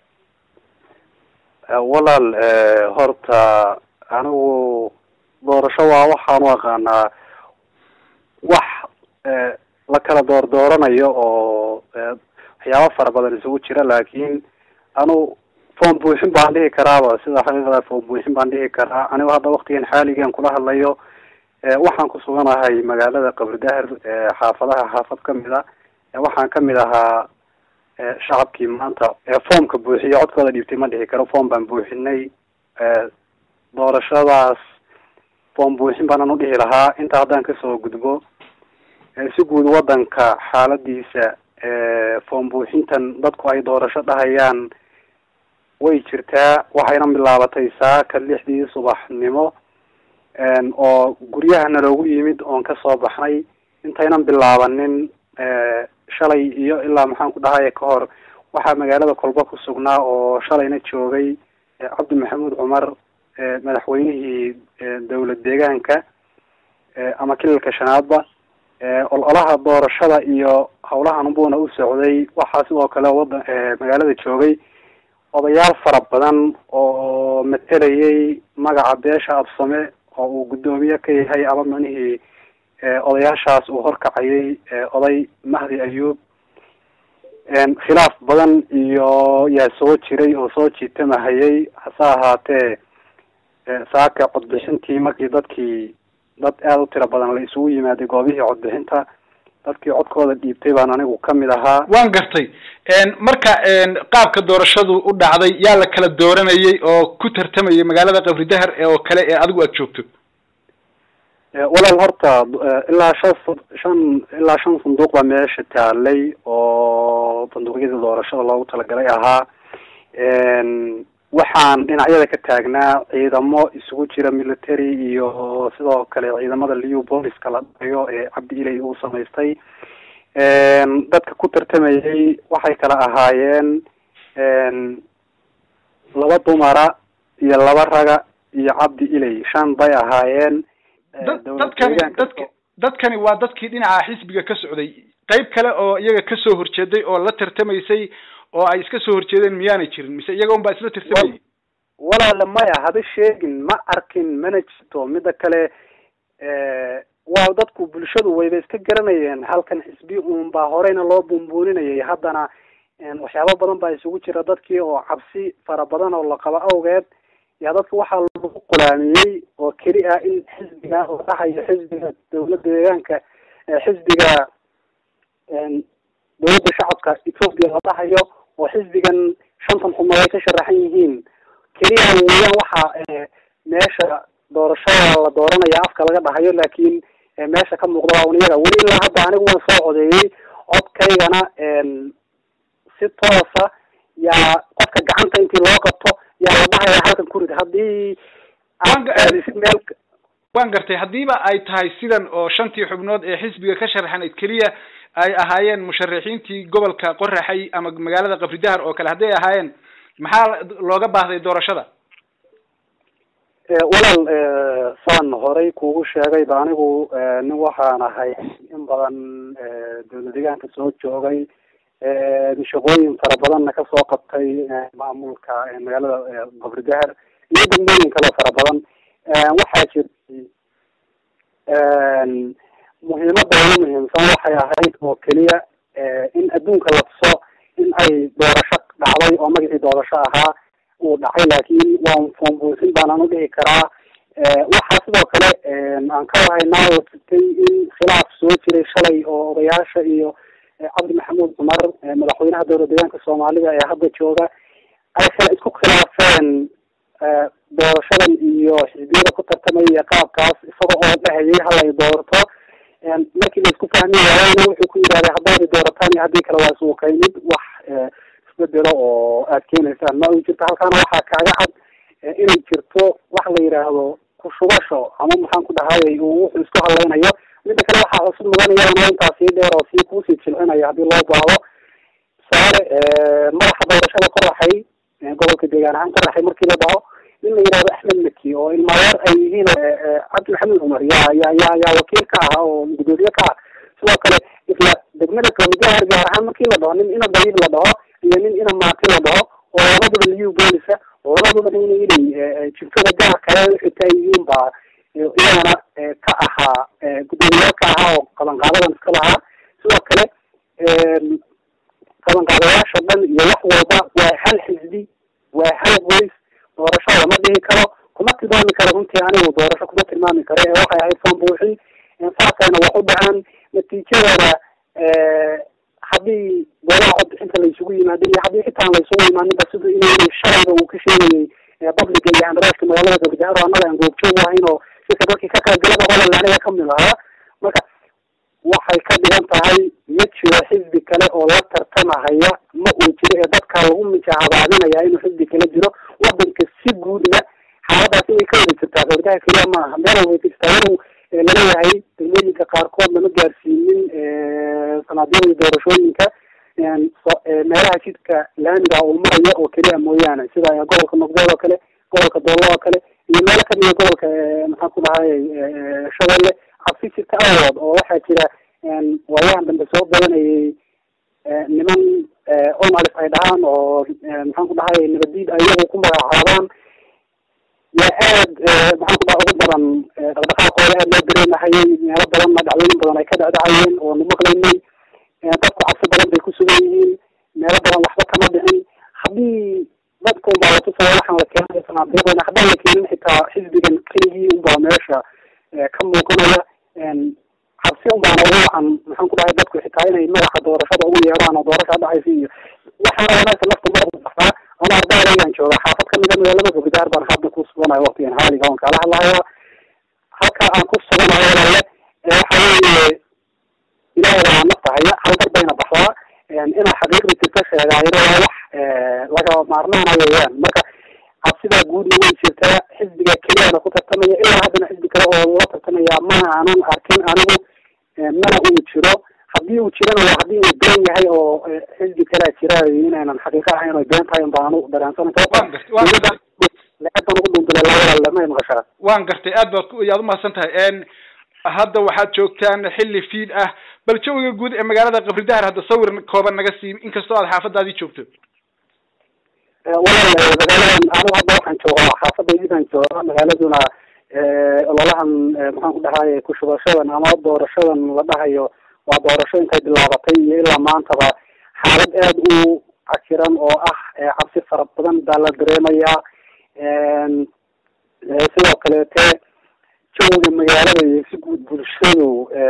walaal horta anigu doorasho waa waxaan u aqaanaa wax la kala door dooranayo oo waxyaabo fara badan isugu jira laakiin anu foom buuxin baan dhihi karaaba sida xaqiiqada foom buuxin baan dhihi karaa anigu hadda waqtigan xaaligan kula hadlayo waxaan ku suganahay magaalada Qafridahar xaafadaha xaafad kamid ah waxaan kamid ahaa shacabkii maanta foomka buuxiyo codkooda dhiibtay ma dhihi karo foom baan buuxinay doorashadaas foom buuxin baan u dhihi lahaa inta haddaan kasoo gudbo si guud wadanka xaaladiisa foom buuxintan dadku ay doorasho dhahayaan way jirtaa waxayna bilaabatay saaka lixdii subaxnimo oo guryahana loogu yimid oon kasoo baxnay intaynan bilaabanin shalay iyo ilaa maxaan ku dhahay ka hor waxaa magaalada kolba ku sugnaa oo shalayna joogay cabdi maxamuud cumar madaxweynihii dowlad deegaanka ama kililka shanaadba ololaha doorashada iyo howlahan buuna u socday waxaa sidoo kale wadan magaalada joogay odayaal fara badan oo matelayay magaca beesha absame oo uu guddoomiye ka yahay ama macnihii odayaashaas uu horkacayay oday mahdi ayuub khilaaf badan iyo yaa soo jiray oo soo jiitamahayay hase ahaatee saaka codbixintii markii dadkii dad aada u tiro badan la isugu yimaaday goobihii codbixinta dadkii codkooda dhiibtay baan anigu kamid ahaa waan gartay marka qaabka doorashadu u dhacday yaa la kala dooranayay oo ku tartamayay magaalada Qafridahar oo kale ee adigu aad joogto walaal horta ilaa shan shan ilaa shan sanduuq baa meesha taalay oo sanduuqyada doorashada loogu talagalay ahaa waxaan dhinacyada ka taagnaa ciidamo isugu jira military iyo sidoo kale ciidamada liu booliska la dhayo ee cabdi ilay uu samaystay dadka ku tartamayay waxay kala ahaayeen laba dumara iyo laba raga iyo cabdi ilay shan bay ahaayeen dadkani dadk dadkani waa dadkii dhinaca xisbiga ka socday qayb kale oo iyaga kasoo horjeeday oo la tartamaysay oo ay iska soo horjeedeen miyaanay jirin mise iyaga un baa isla tartamayay walaala maya haba sheegin ma arkin mana jirto mida kale waa dadku bulshadu wayba iska garanayeen halkan xisbi un baa horeyna loo bumbuuninayay haddana waxyaabo badan baa isugu jira dadkii oo cabsi fara badan oo la qabo awgeed yaa dadka waxaa lagu qulaamiyey oo keli ah in xisbiga oo dhahayo xisbiga dowladda deegaanka xisbiga dowladda shacabka Ethiopia la dhahayo oo xisbigan shantan xubnood ay ka sharaxan yihiin keliya weeyaan waxa meesha doorashada la dooranaya afka laga dhahayo laakiin meesha ka muuqda waa uniyaga weli ilaa hadda anigu waan soo codeeyey codkaygana si toosa yaa qofka gacanta intii loo qabto yaa la dhahaya halkan ku rid haddii meel waan gartay haddiiba ay tahay sidan oo shantii xubnood ee xisbiga ka sharaxanayd keliya ay ahaayeen musharaxiintii gobolka Qoraxay ama magaalada Qafridahar oo kale hadday ahaayeen maxaa looga baahday doorashada walaal saan horey kuugu sheegay ba anigu nin waxaan ahay in badan dowlad deegaanka soo joogay shaqooyin fara badanna kasoo qabtay maamulka magaalada Qafridahar iyo degmooyin kale fara badan waxaa jirtay muhiimadda ugu muhiimsan waxay ahayd oo keliya in adduunka la tuso in ay doorasho dhacday oo magacii doorasho ahaa uu dhacay laakiin waan foom buuxin baanaan u dhihi karaa waxaa sidoo kale aan ka wahaynaa oo jirtay in khilaaf soo jiray shalay oo odayaasha iyo cabdi maxamuud cumar madaxweynaha dowlad deegaanka soomaalida ee hadda jooga ay kala isku khilaafeen doorashadan iyo xisbiyada ku tartamaya qaabkaas isagoo oo dhahayay halay doorto markii la isku fahmi waayayna wuxuu ku yidhahday haddaad doorataan iyo haddii kale waa isuukaynid wax isbedelo oo aad keenaysaan ma uu jirto halkaana waxaa kaaga cad inay jirto wax la yidhaahdo kushubasho ama maxaan ku dhahayay uu wuxuu isku hadlaynayo midda kale waxaa cusub mudanaya intaa sii dheer oo sii kuusii jilcinaya haddii loo baahdo saare madaxa doorashada qoraxay gobolka deegaan ahaan qoraxay markii la dhaho in la yidhahdo axmed maki oo ilmaadeer ay yihiin cabdi maxamed cumar yaa yaa yaa yaa wakiil ka ah oo gudoomiye ka ah sidoo kale isla degmada kamidahar gaar ahaan markii la dhaho nin ina dayib la dhaho iyo nin ina maati la dhaho oo labaduba liyu boolisa oo labaduba nin inay jiftada gaarka xitaa yihiin baa iyagana ka ahaa gudoomiye ka ahaa oo qabanqaadadan iska lahaa sidoo kale qabanqaadayaasha dhan iyo wax walba waa hal xisbi waa hal qoys doorasho lama dhihi karo kuma tilmaami karo runtii anigu doorasho kuma tilmaami karo ee waxay ahayd fan buuxin saasayna wax u dhacaan natiijadooda haddii golaha codbixinta la isugu yimaadin iyo haddii xitaan la isugu imaaninba siduu inuu shalayba uu ka sheegayay publica iyo handaraashka magaalada gabdahar oo annaga aan goobjoog ahayn oo sika dadkii ka qaybgalada holan aniga kamid ahaa marka waxay ka dhigan tahay ma jiro xisbi kale oo la tartamahaya ma uu jiro ee dadka lagu mijahabaadinaya inuu xisbi kale jiro wadanka si guudna xaaladaasi way ka wada jirtaa gabdhaha keliya maaha meel way jirtaa inuu laleeyahay degmooyinka qaarkood lama gaarsiinin sanaadyada doorashooyinka meelaha jidka laamiga uu marayo oo keliya mooyaane sida gobolka nogdood oo kale gobolka doolo oo kale iyo meelo kamida gobolka maxaan ku dhahay shabeelle cabsi jirta awood oo waxaa jira waayahan dambe soo badanayay niman omalif ay dhahaan oo maxaan ku dhahay nabadiid ayagu ku magacaabaan yaa aad maxaan ku dhaha ugu badan dhaqdhaqaaqooda aad loo dareemahayay meelo badanna dhacdooyin badan ay ka dhacdhacayeen oo nu maqlaynay dadku cabsi badan bay ku sugan yihiin meelo badan waxba kama dhicin haddii dadka unbaa latusaya waxaan la keenayo sanaadyadana haddaan la keenin xitaa xisbigan keligii unbaa meesha ka muuqanaya cabsi unbaana ugu wacan maxaan ku dhahay dadku xitaa inay madaxa doorashada ugu yeedhaan oo doorasha dhacaysa iyo waxaana wanaagsan lafta madaxa baxdaa ana ardaylayaan jooga xaafad kamida magaalada gabdahar baan hadda ku suganayo waqtigan haaliga oon kaala hadlayo halka aan ku suganayo walaale waxa weeye ilaahay baa nafta haya halgar bayna baxdaa inaa xaqiiqda jirta sheegaayna waa wax laga maarmaana weeyaan marka cabsidaa guudna way jirtaa xisbiga keliyana ku tartamaya ilaa haddana xisbi kale oo la tartamaya mana aanan arkin anigu mana uu jiro haddii uu jirana waa haddii uu been yahay oo xisbi kalea jira inaynan xaqiiqa ahayn oy been tahay unbaanu dareensanay leedan ugu dhundulelawalaale may maqashaa waan gartay aad baad yaad umahadsan tahay hadda waxaad joogtaan xilli fiid ah bal jawiga guud ee magaalada qabridahar hadda sawir kooban naga sii inkastoo aad xaafadaadii joogto walaal magaaladan anigu hadda waxaan joogaa xaafadaydaan jooga magaaladuna ololahan maxaan ku dhahay kushubashadan ama doorashadan la dhahayo waa doorasho intay bilaabatay iyo ilaa maantaba xaalad aad u cakiran oo ah cabsi fara badan baa la dareemayaa sidoo kaleete jawiga magaalada iyo si guud bulshadu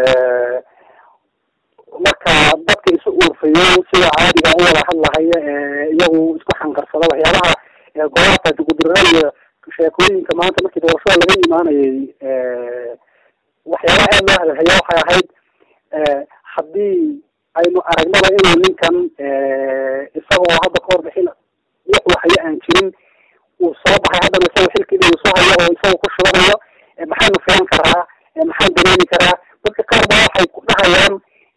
marka dadka isu uurfayo sida caadiga u wada hadlahaya iyagu isku xanqarsada waxyaabaha golaha gudurada iyo sheekooyinka maanta markii doorashada laga imaanayay waxyaabaha aad loo hadalhaya waxay ahayd haddii aynu aragnaba inuu ninkan isagoo hadda kahor bixin waxaya aan jirin uu soo baxay haddana isagoo xilkii uu soo hayo oo isagoo ku shubanayo maxaynu filan karaa maxaan dareemi karaa dadka qaar ba waxay ku dhahayaan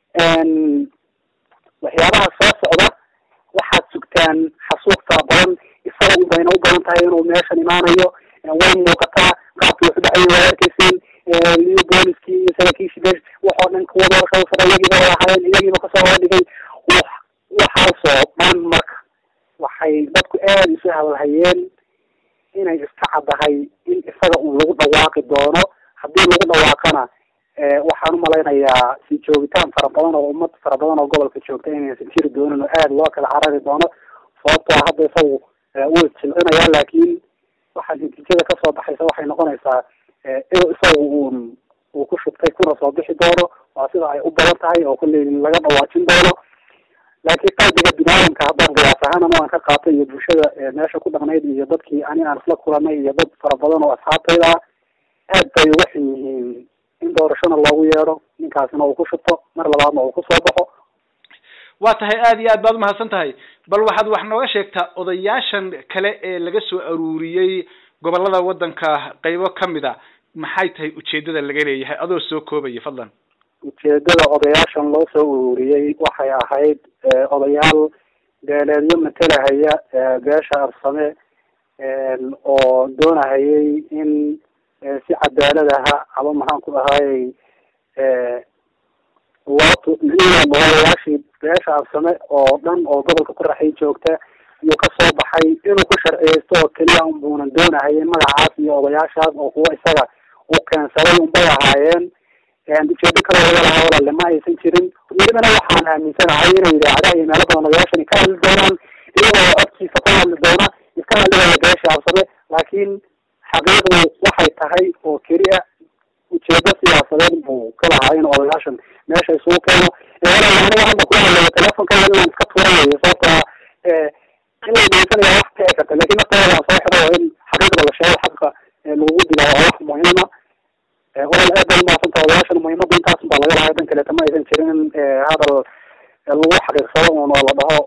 waxyaabaha soo socda waxaad sugtaan xasuuq fara badan isaga un bayna u badan tahay inuu meeshan imaanayo way muuqataa qaabkii wuxu dhacay waa arkaysiin liu booliskii iyo saraakiishii besh waxoo dhan kuwa doorashada sare iyagiiba wada ahaayeen iyagiiba kasoo wada dhigay waxaasoo dhan marka waxay dadku aada isu hadalhayeen inay iska caddahay in isaga un lagu dhawaaqi doono haddii lagu dhawaaqana waxaan umalaynayaa si joogitaan fara badan oo ummad fara badan oo gobolka joogta inaysan jiri doonin oo aada loo kala carari doono sababtoo hadda isagu wuu jilcinaya laakiin waxaa natiijada kasoo baxaysa waxay noqonaysaa in isagu uun uu ku shubtay kuna soo bixi doono waa sida ay u badan tahay oo kulley laga dhawaajin doono laakiin qalbiga biniaadamka haddaan qiyaas ahaan ama aan ka qaatay iyo bulshada meesha ku dhaqnayd iyo dadkii ani aan isla kulanay iyo dad fara badan oo asxaabtayda aad bay uga xin yihiin in doorashona loogu yeedho ninkaasina uu ku shubto mar labaadna uu kusoo baxo. waa tahay aada iyo aad baad umahadsan tahay. bal waxaad wax nooga sheegtaa odayaashan kale ee laga soo aruuriyey gobolada wadanka qaybo kamid a maxay tahay ujeedada laga leeyahay adoo soo koobaya fadlan. ujeedada odayaashan loo soo ururiyey waxay ahayd odayaal beeleedyo matalahaya beesha Arsame oo doonahayay in si cadaalad ah ama maxaan ku dhahay loo odayaashii beesha Arsame oo dhan oo gobolka ku raxay joogta iyo kasoo baxay inuu ku sharciyeysto oo keliya unbuunan doonahayay magacaas iyo odayaashaas oo kuwa isaga uu keensaday unbay ahaayeen ujeedo kale laga lahaa walaale ma aysan jirin. welibana waxaan aaminsanahay inay idaacadaha iyo meelo badan odayaashani ka hadli doonaan iyagoo codkiisa ka hadli doona iska hadlaya beesha Arsame laakiin xaqiiqdu waxay tahay oo keliya ujeedo siyaasadeed buu ka lahaa in odayaashan meesha isugu keeno. aniga hadda ku hadlayo telefonka inaan iska tuurayo sababta in la dhegeysanaya wax ka ekata laakiin marka waan soo xiro in xaqiiqda la sheego xaqa lagu dilaa wax muhiima walaal aad baan maasanta odayaashan muhiimada intaas baa laga lahaa dan kaleeta ma aysan jirin hadal lagu xaqiiqsado un oo la dhaho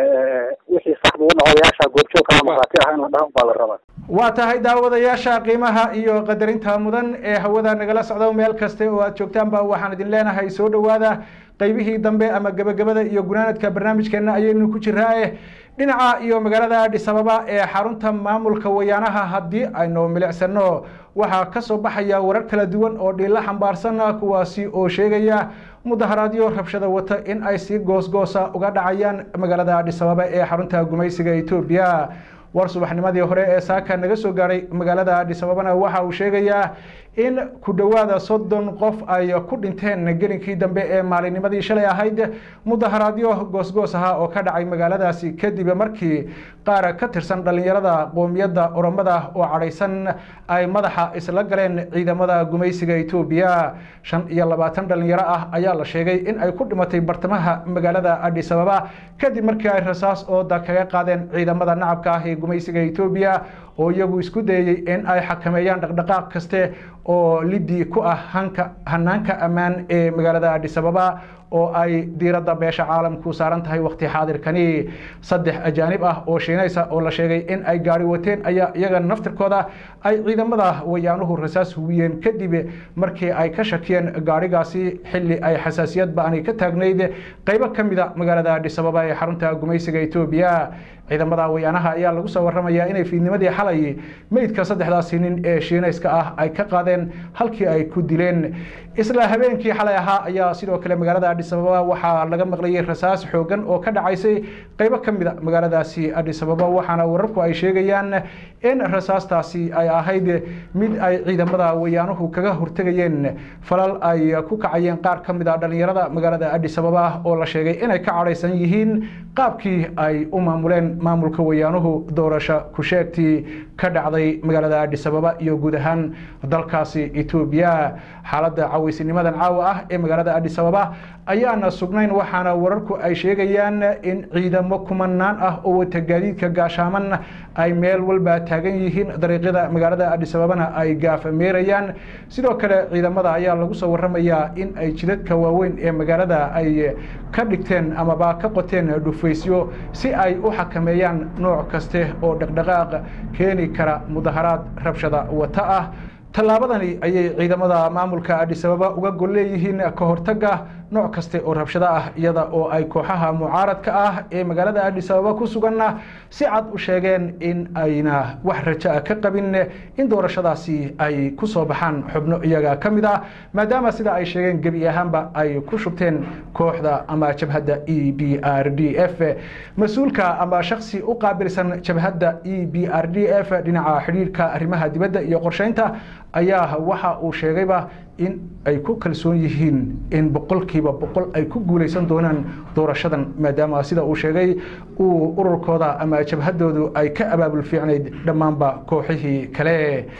wixii saxda u dhaho odayaasha goobjoogka ama markhaati ah in la dhaho baa la rabaa. waa tahay daawadayaasha qiimaha iyo qadarinta mudan ee hawada nagala socda meel kaste oo aad joogtaan ba waxaan idin leenahay soo dhawaada qaybihii dambe ama gabagabada iyo gunaanadka barnaamijkeena ayaynu ku jiraa dhinaca iyo magaalada Addis Ababa ee xarunta maamulka wayaanaha haddii aynu milicsano waxaa ka soo baxaya warar kala duwan oo dhiila xambaarsan kuwaasi oo sheegaya mudaharaadyo rabshada wata in ay si goosgoosa uga dhacayaan magaalada Addis Ababa ee xarunta gumaysiga Itoobiya. war subaxnimadii hore ee saaka naga soo gaaray magaalada Addis Ababa waxa uu sheegayaa in ku dhawaada soddon qof ay ku dhinteen gelinkii dambe ee maalinimadii shalay ahayd mudaharaadyo goosgoos ah oo ka dhacay magaaladaasi kadib markii qaar ka tirsan dhalinyarada qoomiyadda Oromada oo cadhaysan ay madaxa isla galeen ciidamada gumaysiga Itoobiya. shan iyo labaatan dhalinyaro ah ayaa la sheegay in ay ku dhimatay bartamaha magaalada Addis Ababa kadib markii ay rasaas oo kaga qaadeen ciidamada nacabka ah ee gumaysiga Itoobiya oo iyagu isku dayay in ay xakameeyaan dhaqdhaqaaq kaste oo lidii ku ah hanka hanaanka amaan ee magaalada Addis Ababa oo ay diiradda beesha caalamku saaran tahay waqti xaadirkani. saddex ajaanib ah oo shiinaysa oo la sheegay in ay gaari wateen ayaa iyaga naftirkooda ay ciidamada wayaanuhu rasaas hubiyeen kadib markii ay ka shakiyeen gaarigaasi xilli ay xasaasiyad ba'an ka taagnayd qaybo kamida magaalada Addis Ababa ee xarunta gumaysiga Itoobiya. ciidamada wayaanaha ayaa lagu soo waramayaa inay fiidnimadii xalay meydka saddexdaasi nin ee shiinayska ah ay ka qaadeen halkii ay ku dileen. isla habeenkii xalay ahaa ayaa sidoo kale magaalada Addis Ababa waxaa laga maqlayay rasaas xoogan oo ka dhacaysay qaybo kamida magaaladaasi Addis Ababa waxaana wararku ay sheegayaan in rasaastaasi ay ahayd mid ay ciidamada wayaanuhu kaga hortagayeen falal ay ku kacayeen qaar kamida dhalinyarada magaalada Addis Ababa oo la sheegay inay ka cadhaysan yihiin qaabkii ay u maamuleen maamulka wayaanuhu doorasho ku sheegtii ka dhacday magaalada Addis Ababa iyo guud ahaan dalkaasi Itoobiya. xaaladda caawiynimadan caawa ah ee magaalada Addis Ababa ayaana sugnayn waxaana wararku ay sheegayaan in ciidamo kumanaan ah oo wata gaadiidka gaashaaman ay meel walba taagan yihiin dariiqyada magaalada Addis Ababa ay gaafameerayaan. sidoo kale ciidamada ayaa lagu soo waramayaa in ay jidadka waaweyn ee magaalada ay ka dhigteen ama ba ka qoteen dhufaysyo si ay u xakameeyaan nooc kaste oo dhaqdhaqaaq keeni kara mudaharaad rabshada wata ah. tallaabadani ayay ciidamada maamulka Addis Ababa uga goleeyihiin ka hortaga nooc kaste oo rabshada ah iyada oo ay kooxaha mucaaradka ah ee magaalada Addis Ababa ku sugan si cad u sheegeen in ayna wax rajo ka qabin in doorashadaasi ay ku soo baxaan xubno iyaga kamid ah maadaama sida ay sheegeen gabi ahaanba ay ku shubteen kooxda ama jabhadda E B R D F. mas'uulka ama shakhsi u qaabilsan jabhadda E B R D F dhinaca xiriirka arrimaha dibadda iyo qorsheynta ayaa waxa uu sheegayba in ay ku kalsoon yihiin in boqolkiiba boqol ay ku guuleysan doonaan doorashadan maadaama sida uu sheegay uu ururkooda ama jabhadoodu ay ka abaabul fiicnayd dhammaanba kooxihii kale.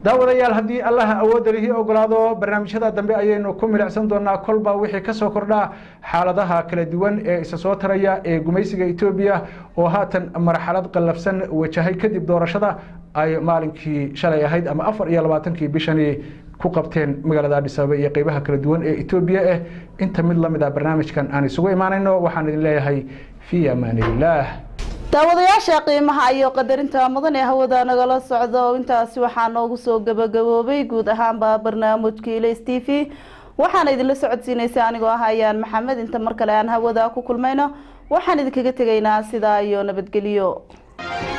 daawadayaal haddii allaha awoodda lihi ogolaado barnaamijyada dambe ayaynu ku milicsan doonaa kolba wixii kasoo kordhaa xaaladaha kala duwan ee isa soo taraya ee gumaysiga Itoobiya oo haatan marxalad qallafsan wajahay kadib doorashada ay maalinkii shalay ahayd ama afar iyo labaatankii bishani ku qabteen magaalada Addis Ababa iyo qaybaha kala duwan ee Itoobiya eh inta mid lamid ah barnaamijkan aan isugu imaanayno waxaan idin leeyahay fi amaanillah daawadayaasha qiimaha iyo qadarinta mudan ee hawada nagala socdo intaasi waxaa noogu soo gabagaboobay guud ahaanba barnaamijkii Ilays T V waxaan idin la socodsiinaysaa anigoo ah ayaan maxamed inta mar kale aan hawada ku kulmayno waxaan idinkaga tegaynaa sidaa iyo nabadgelyo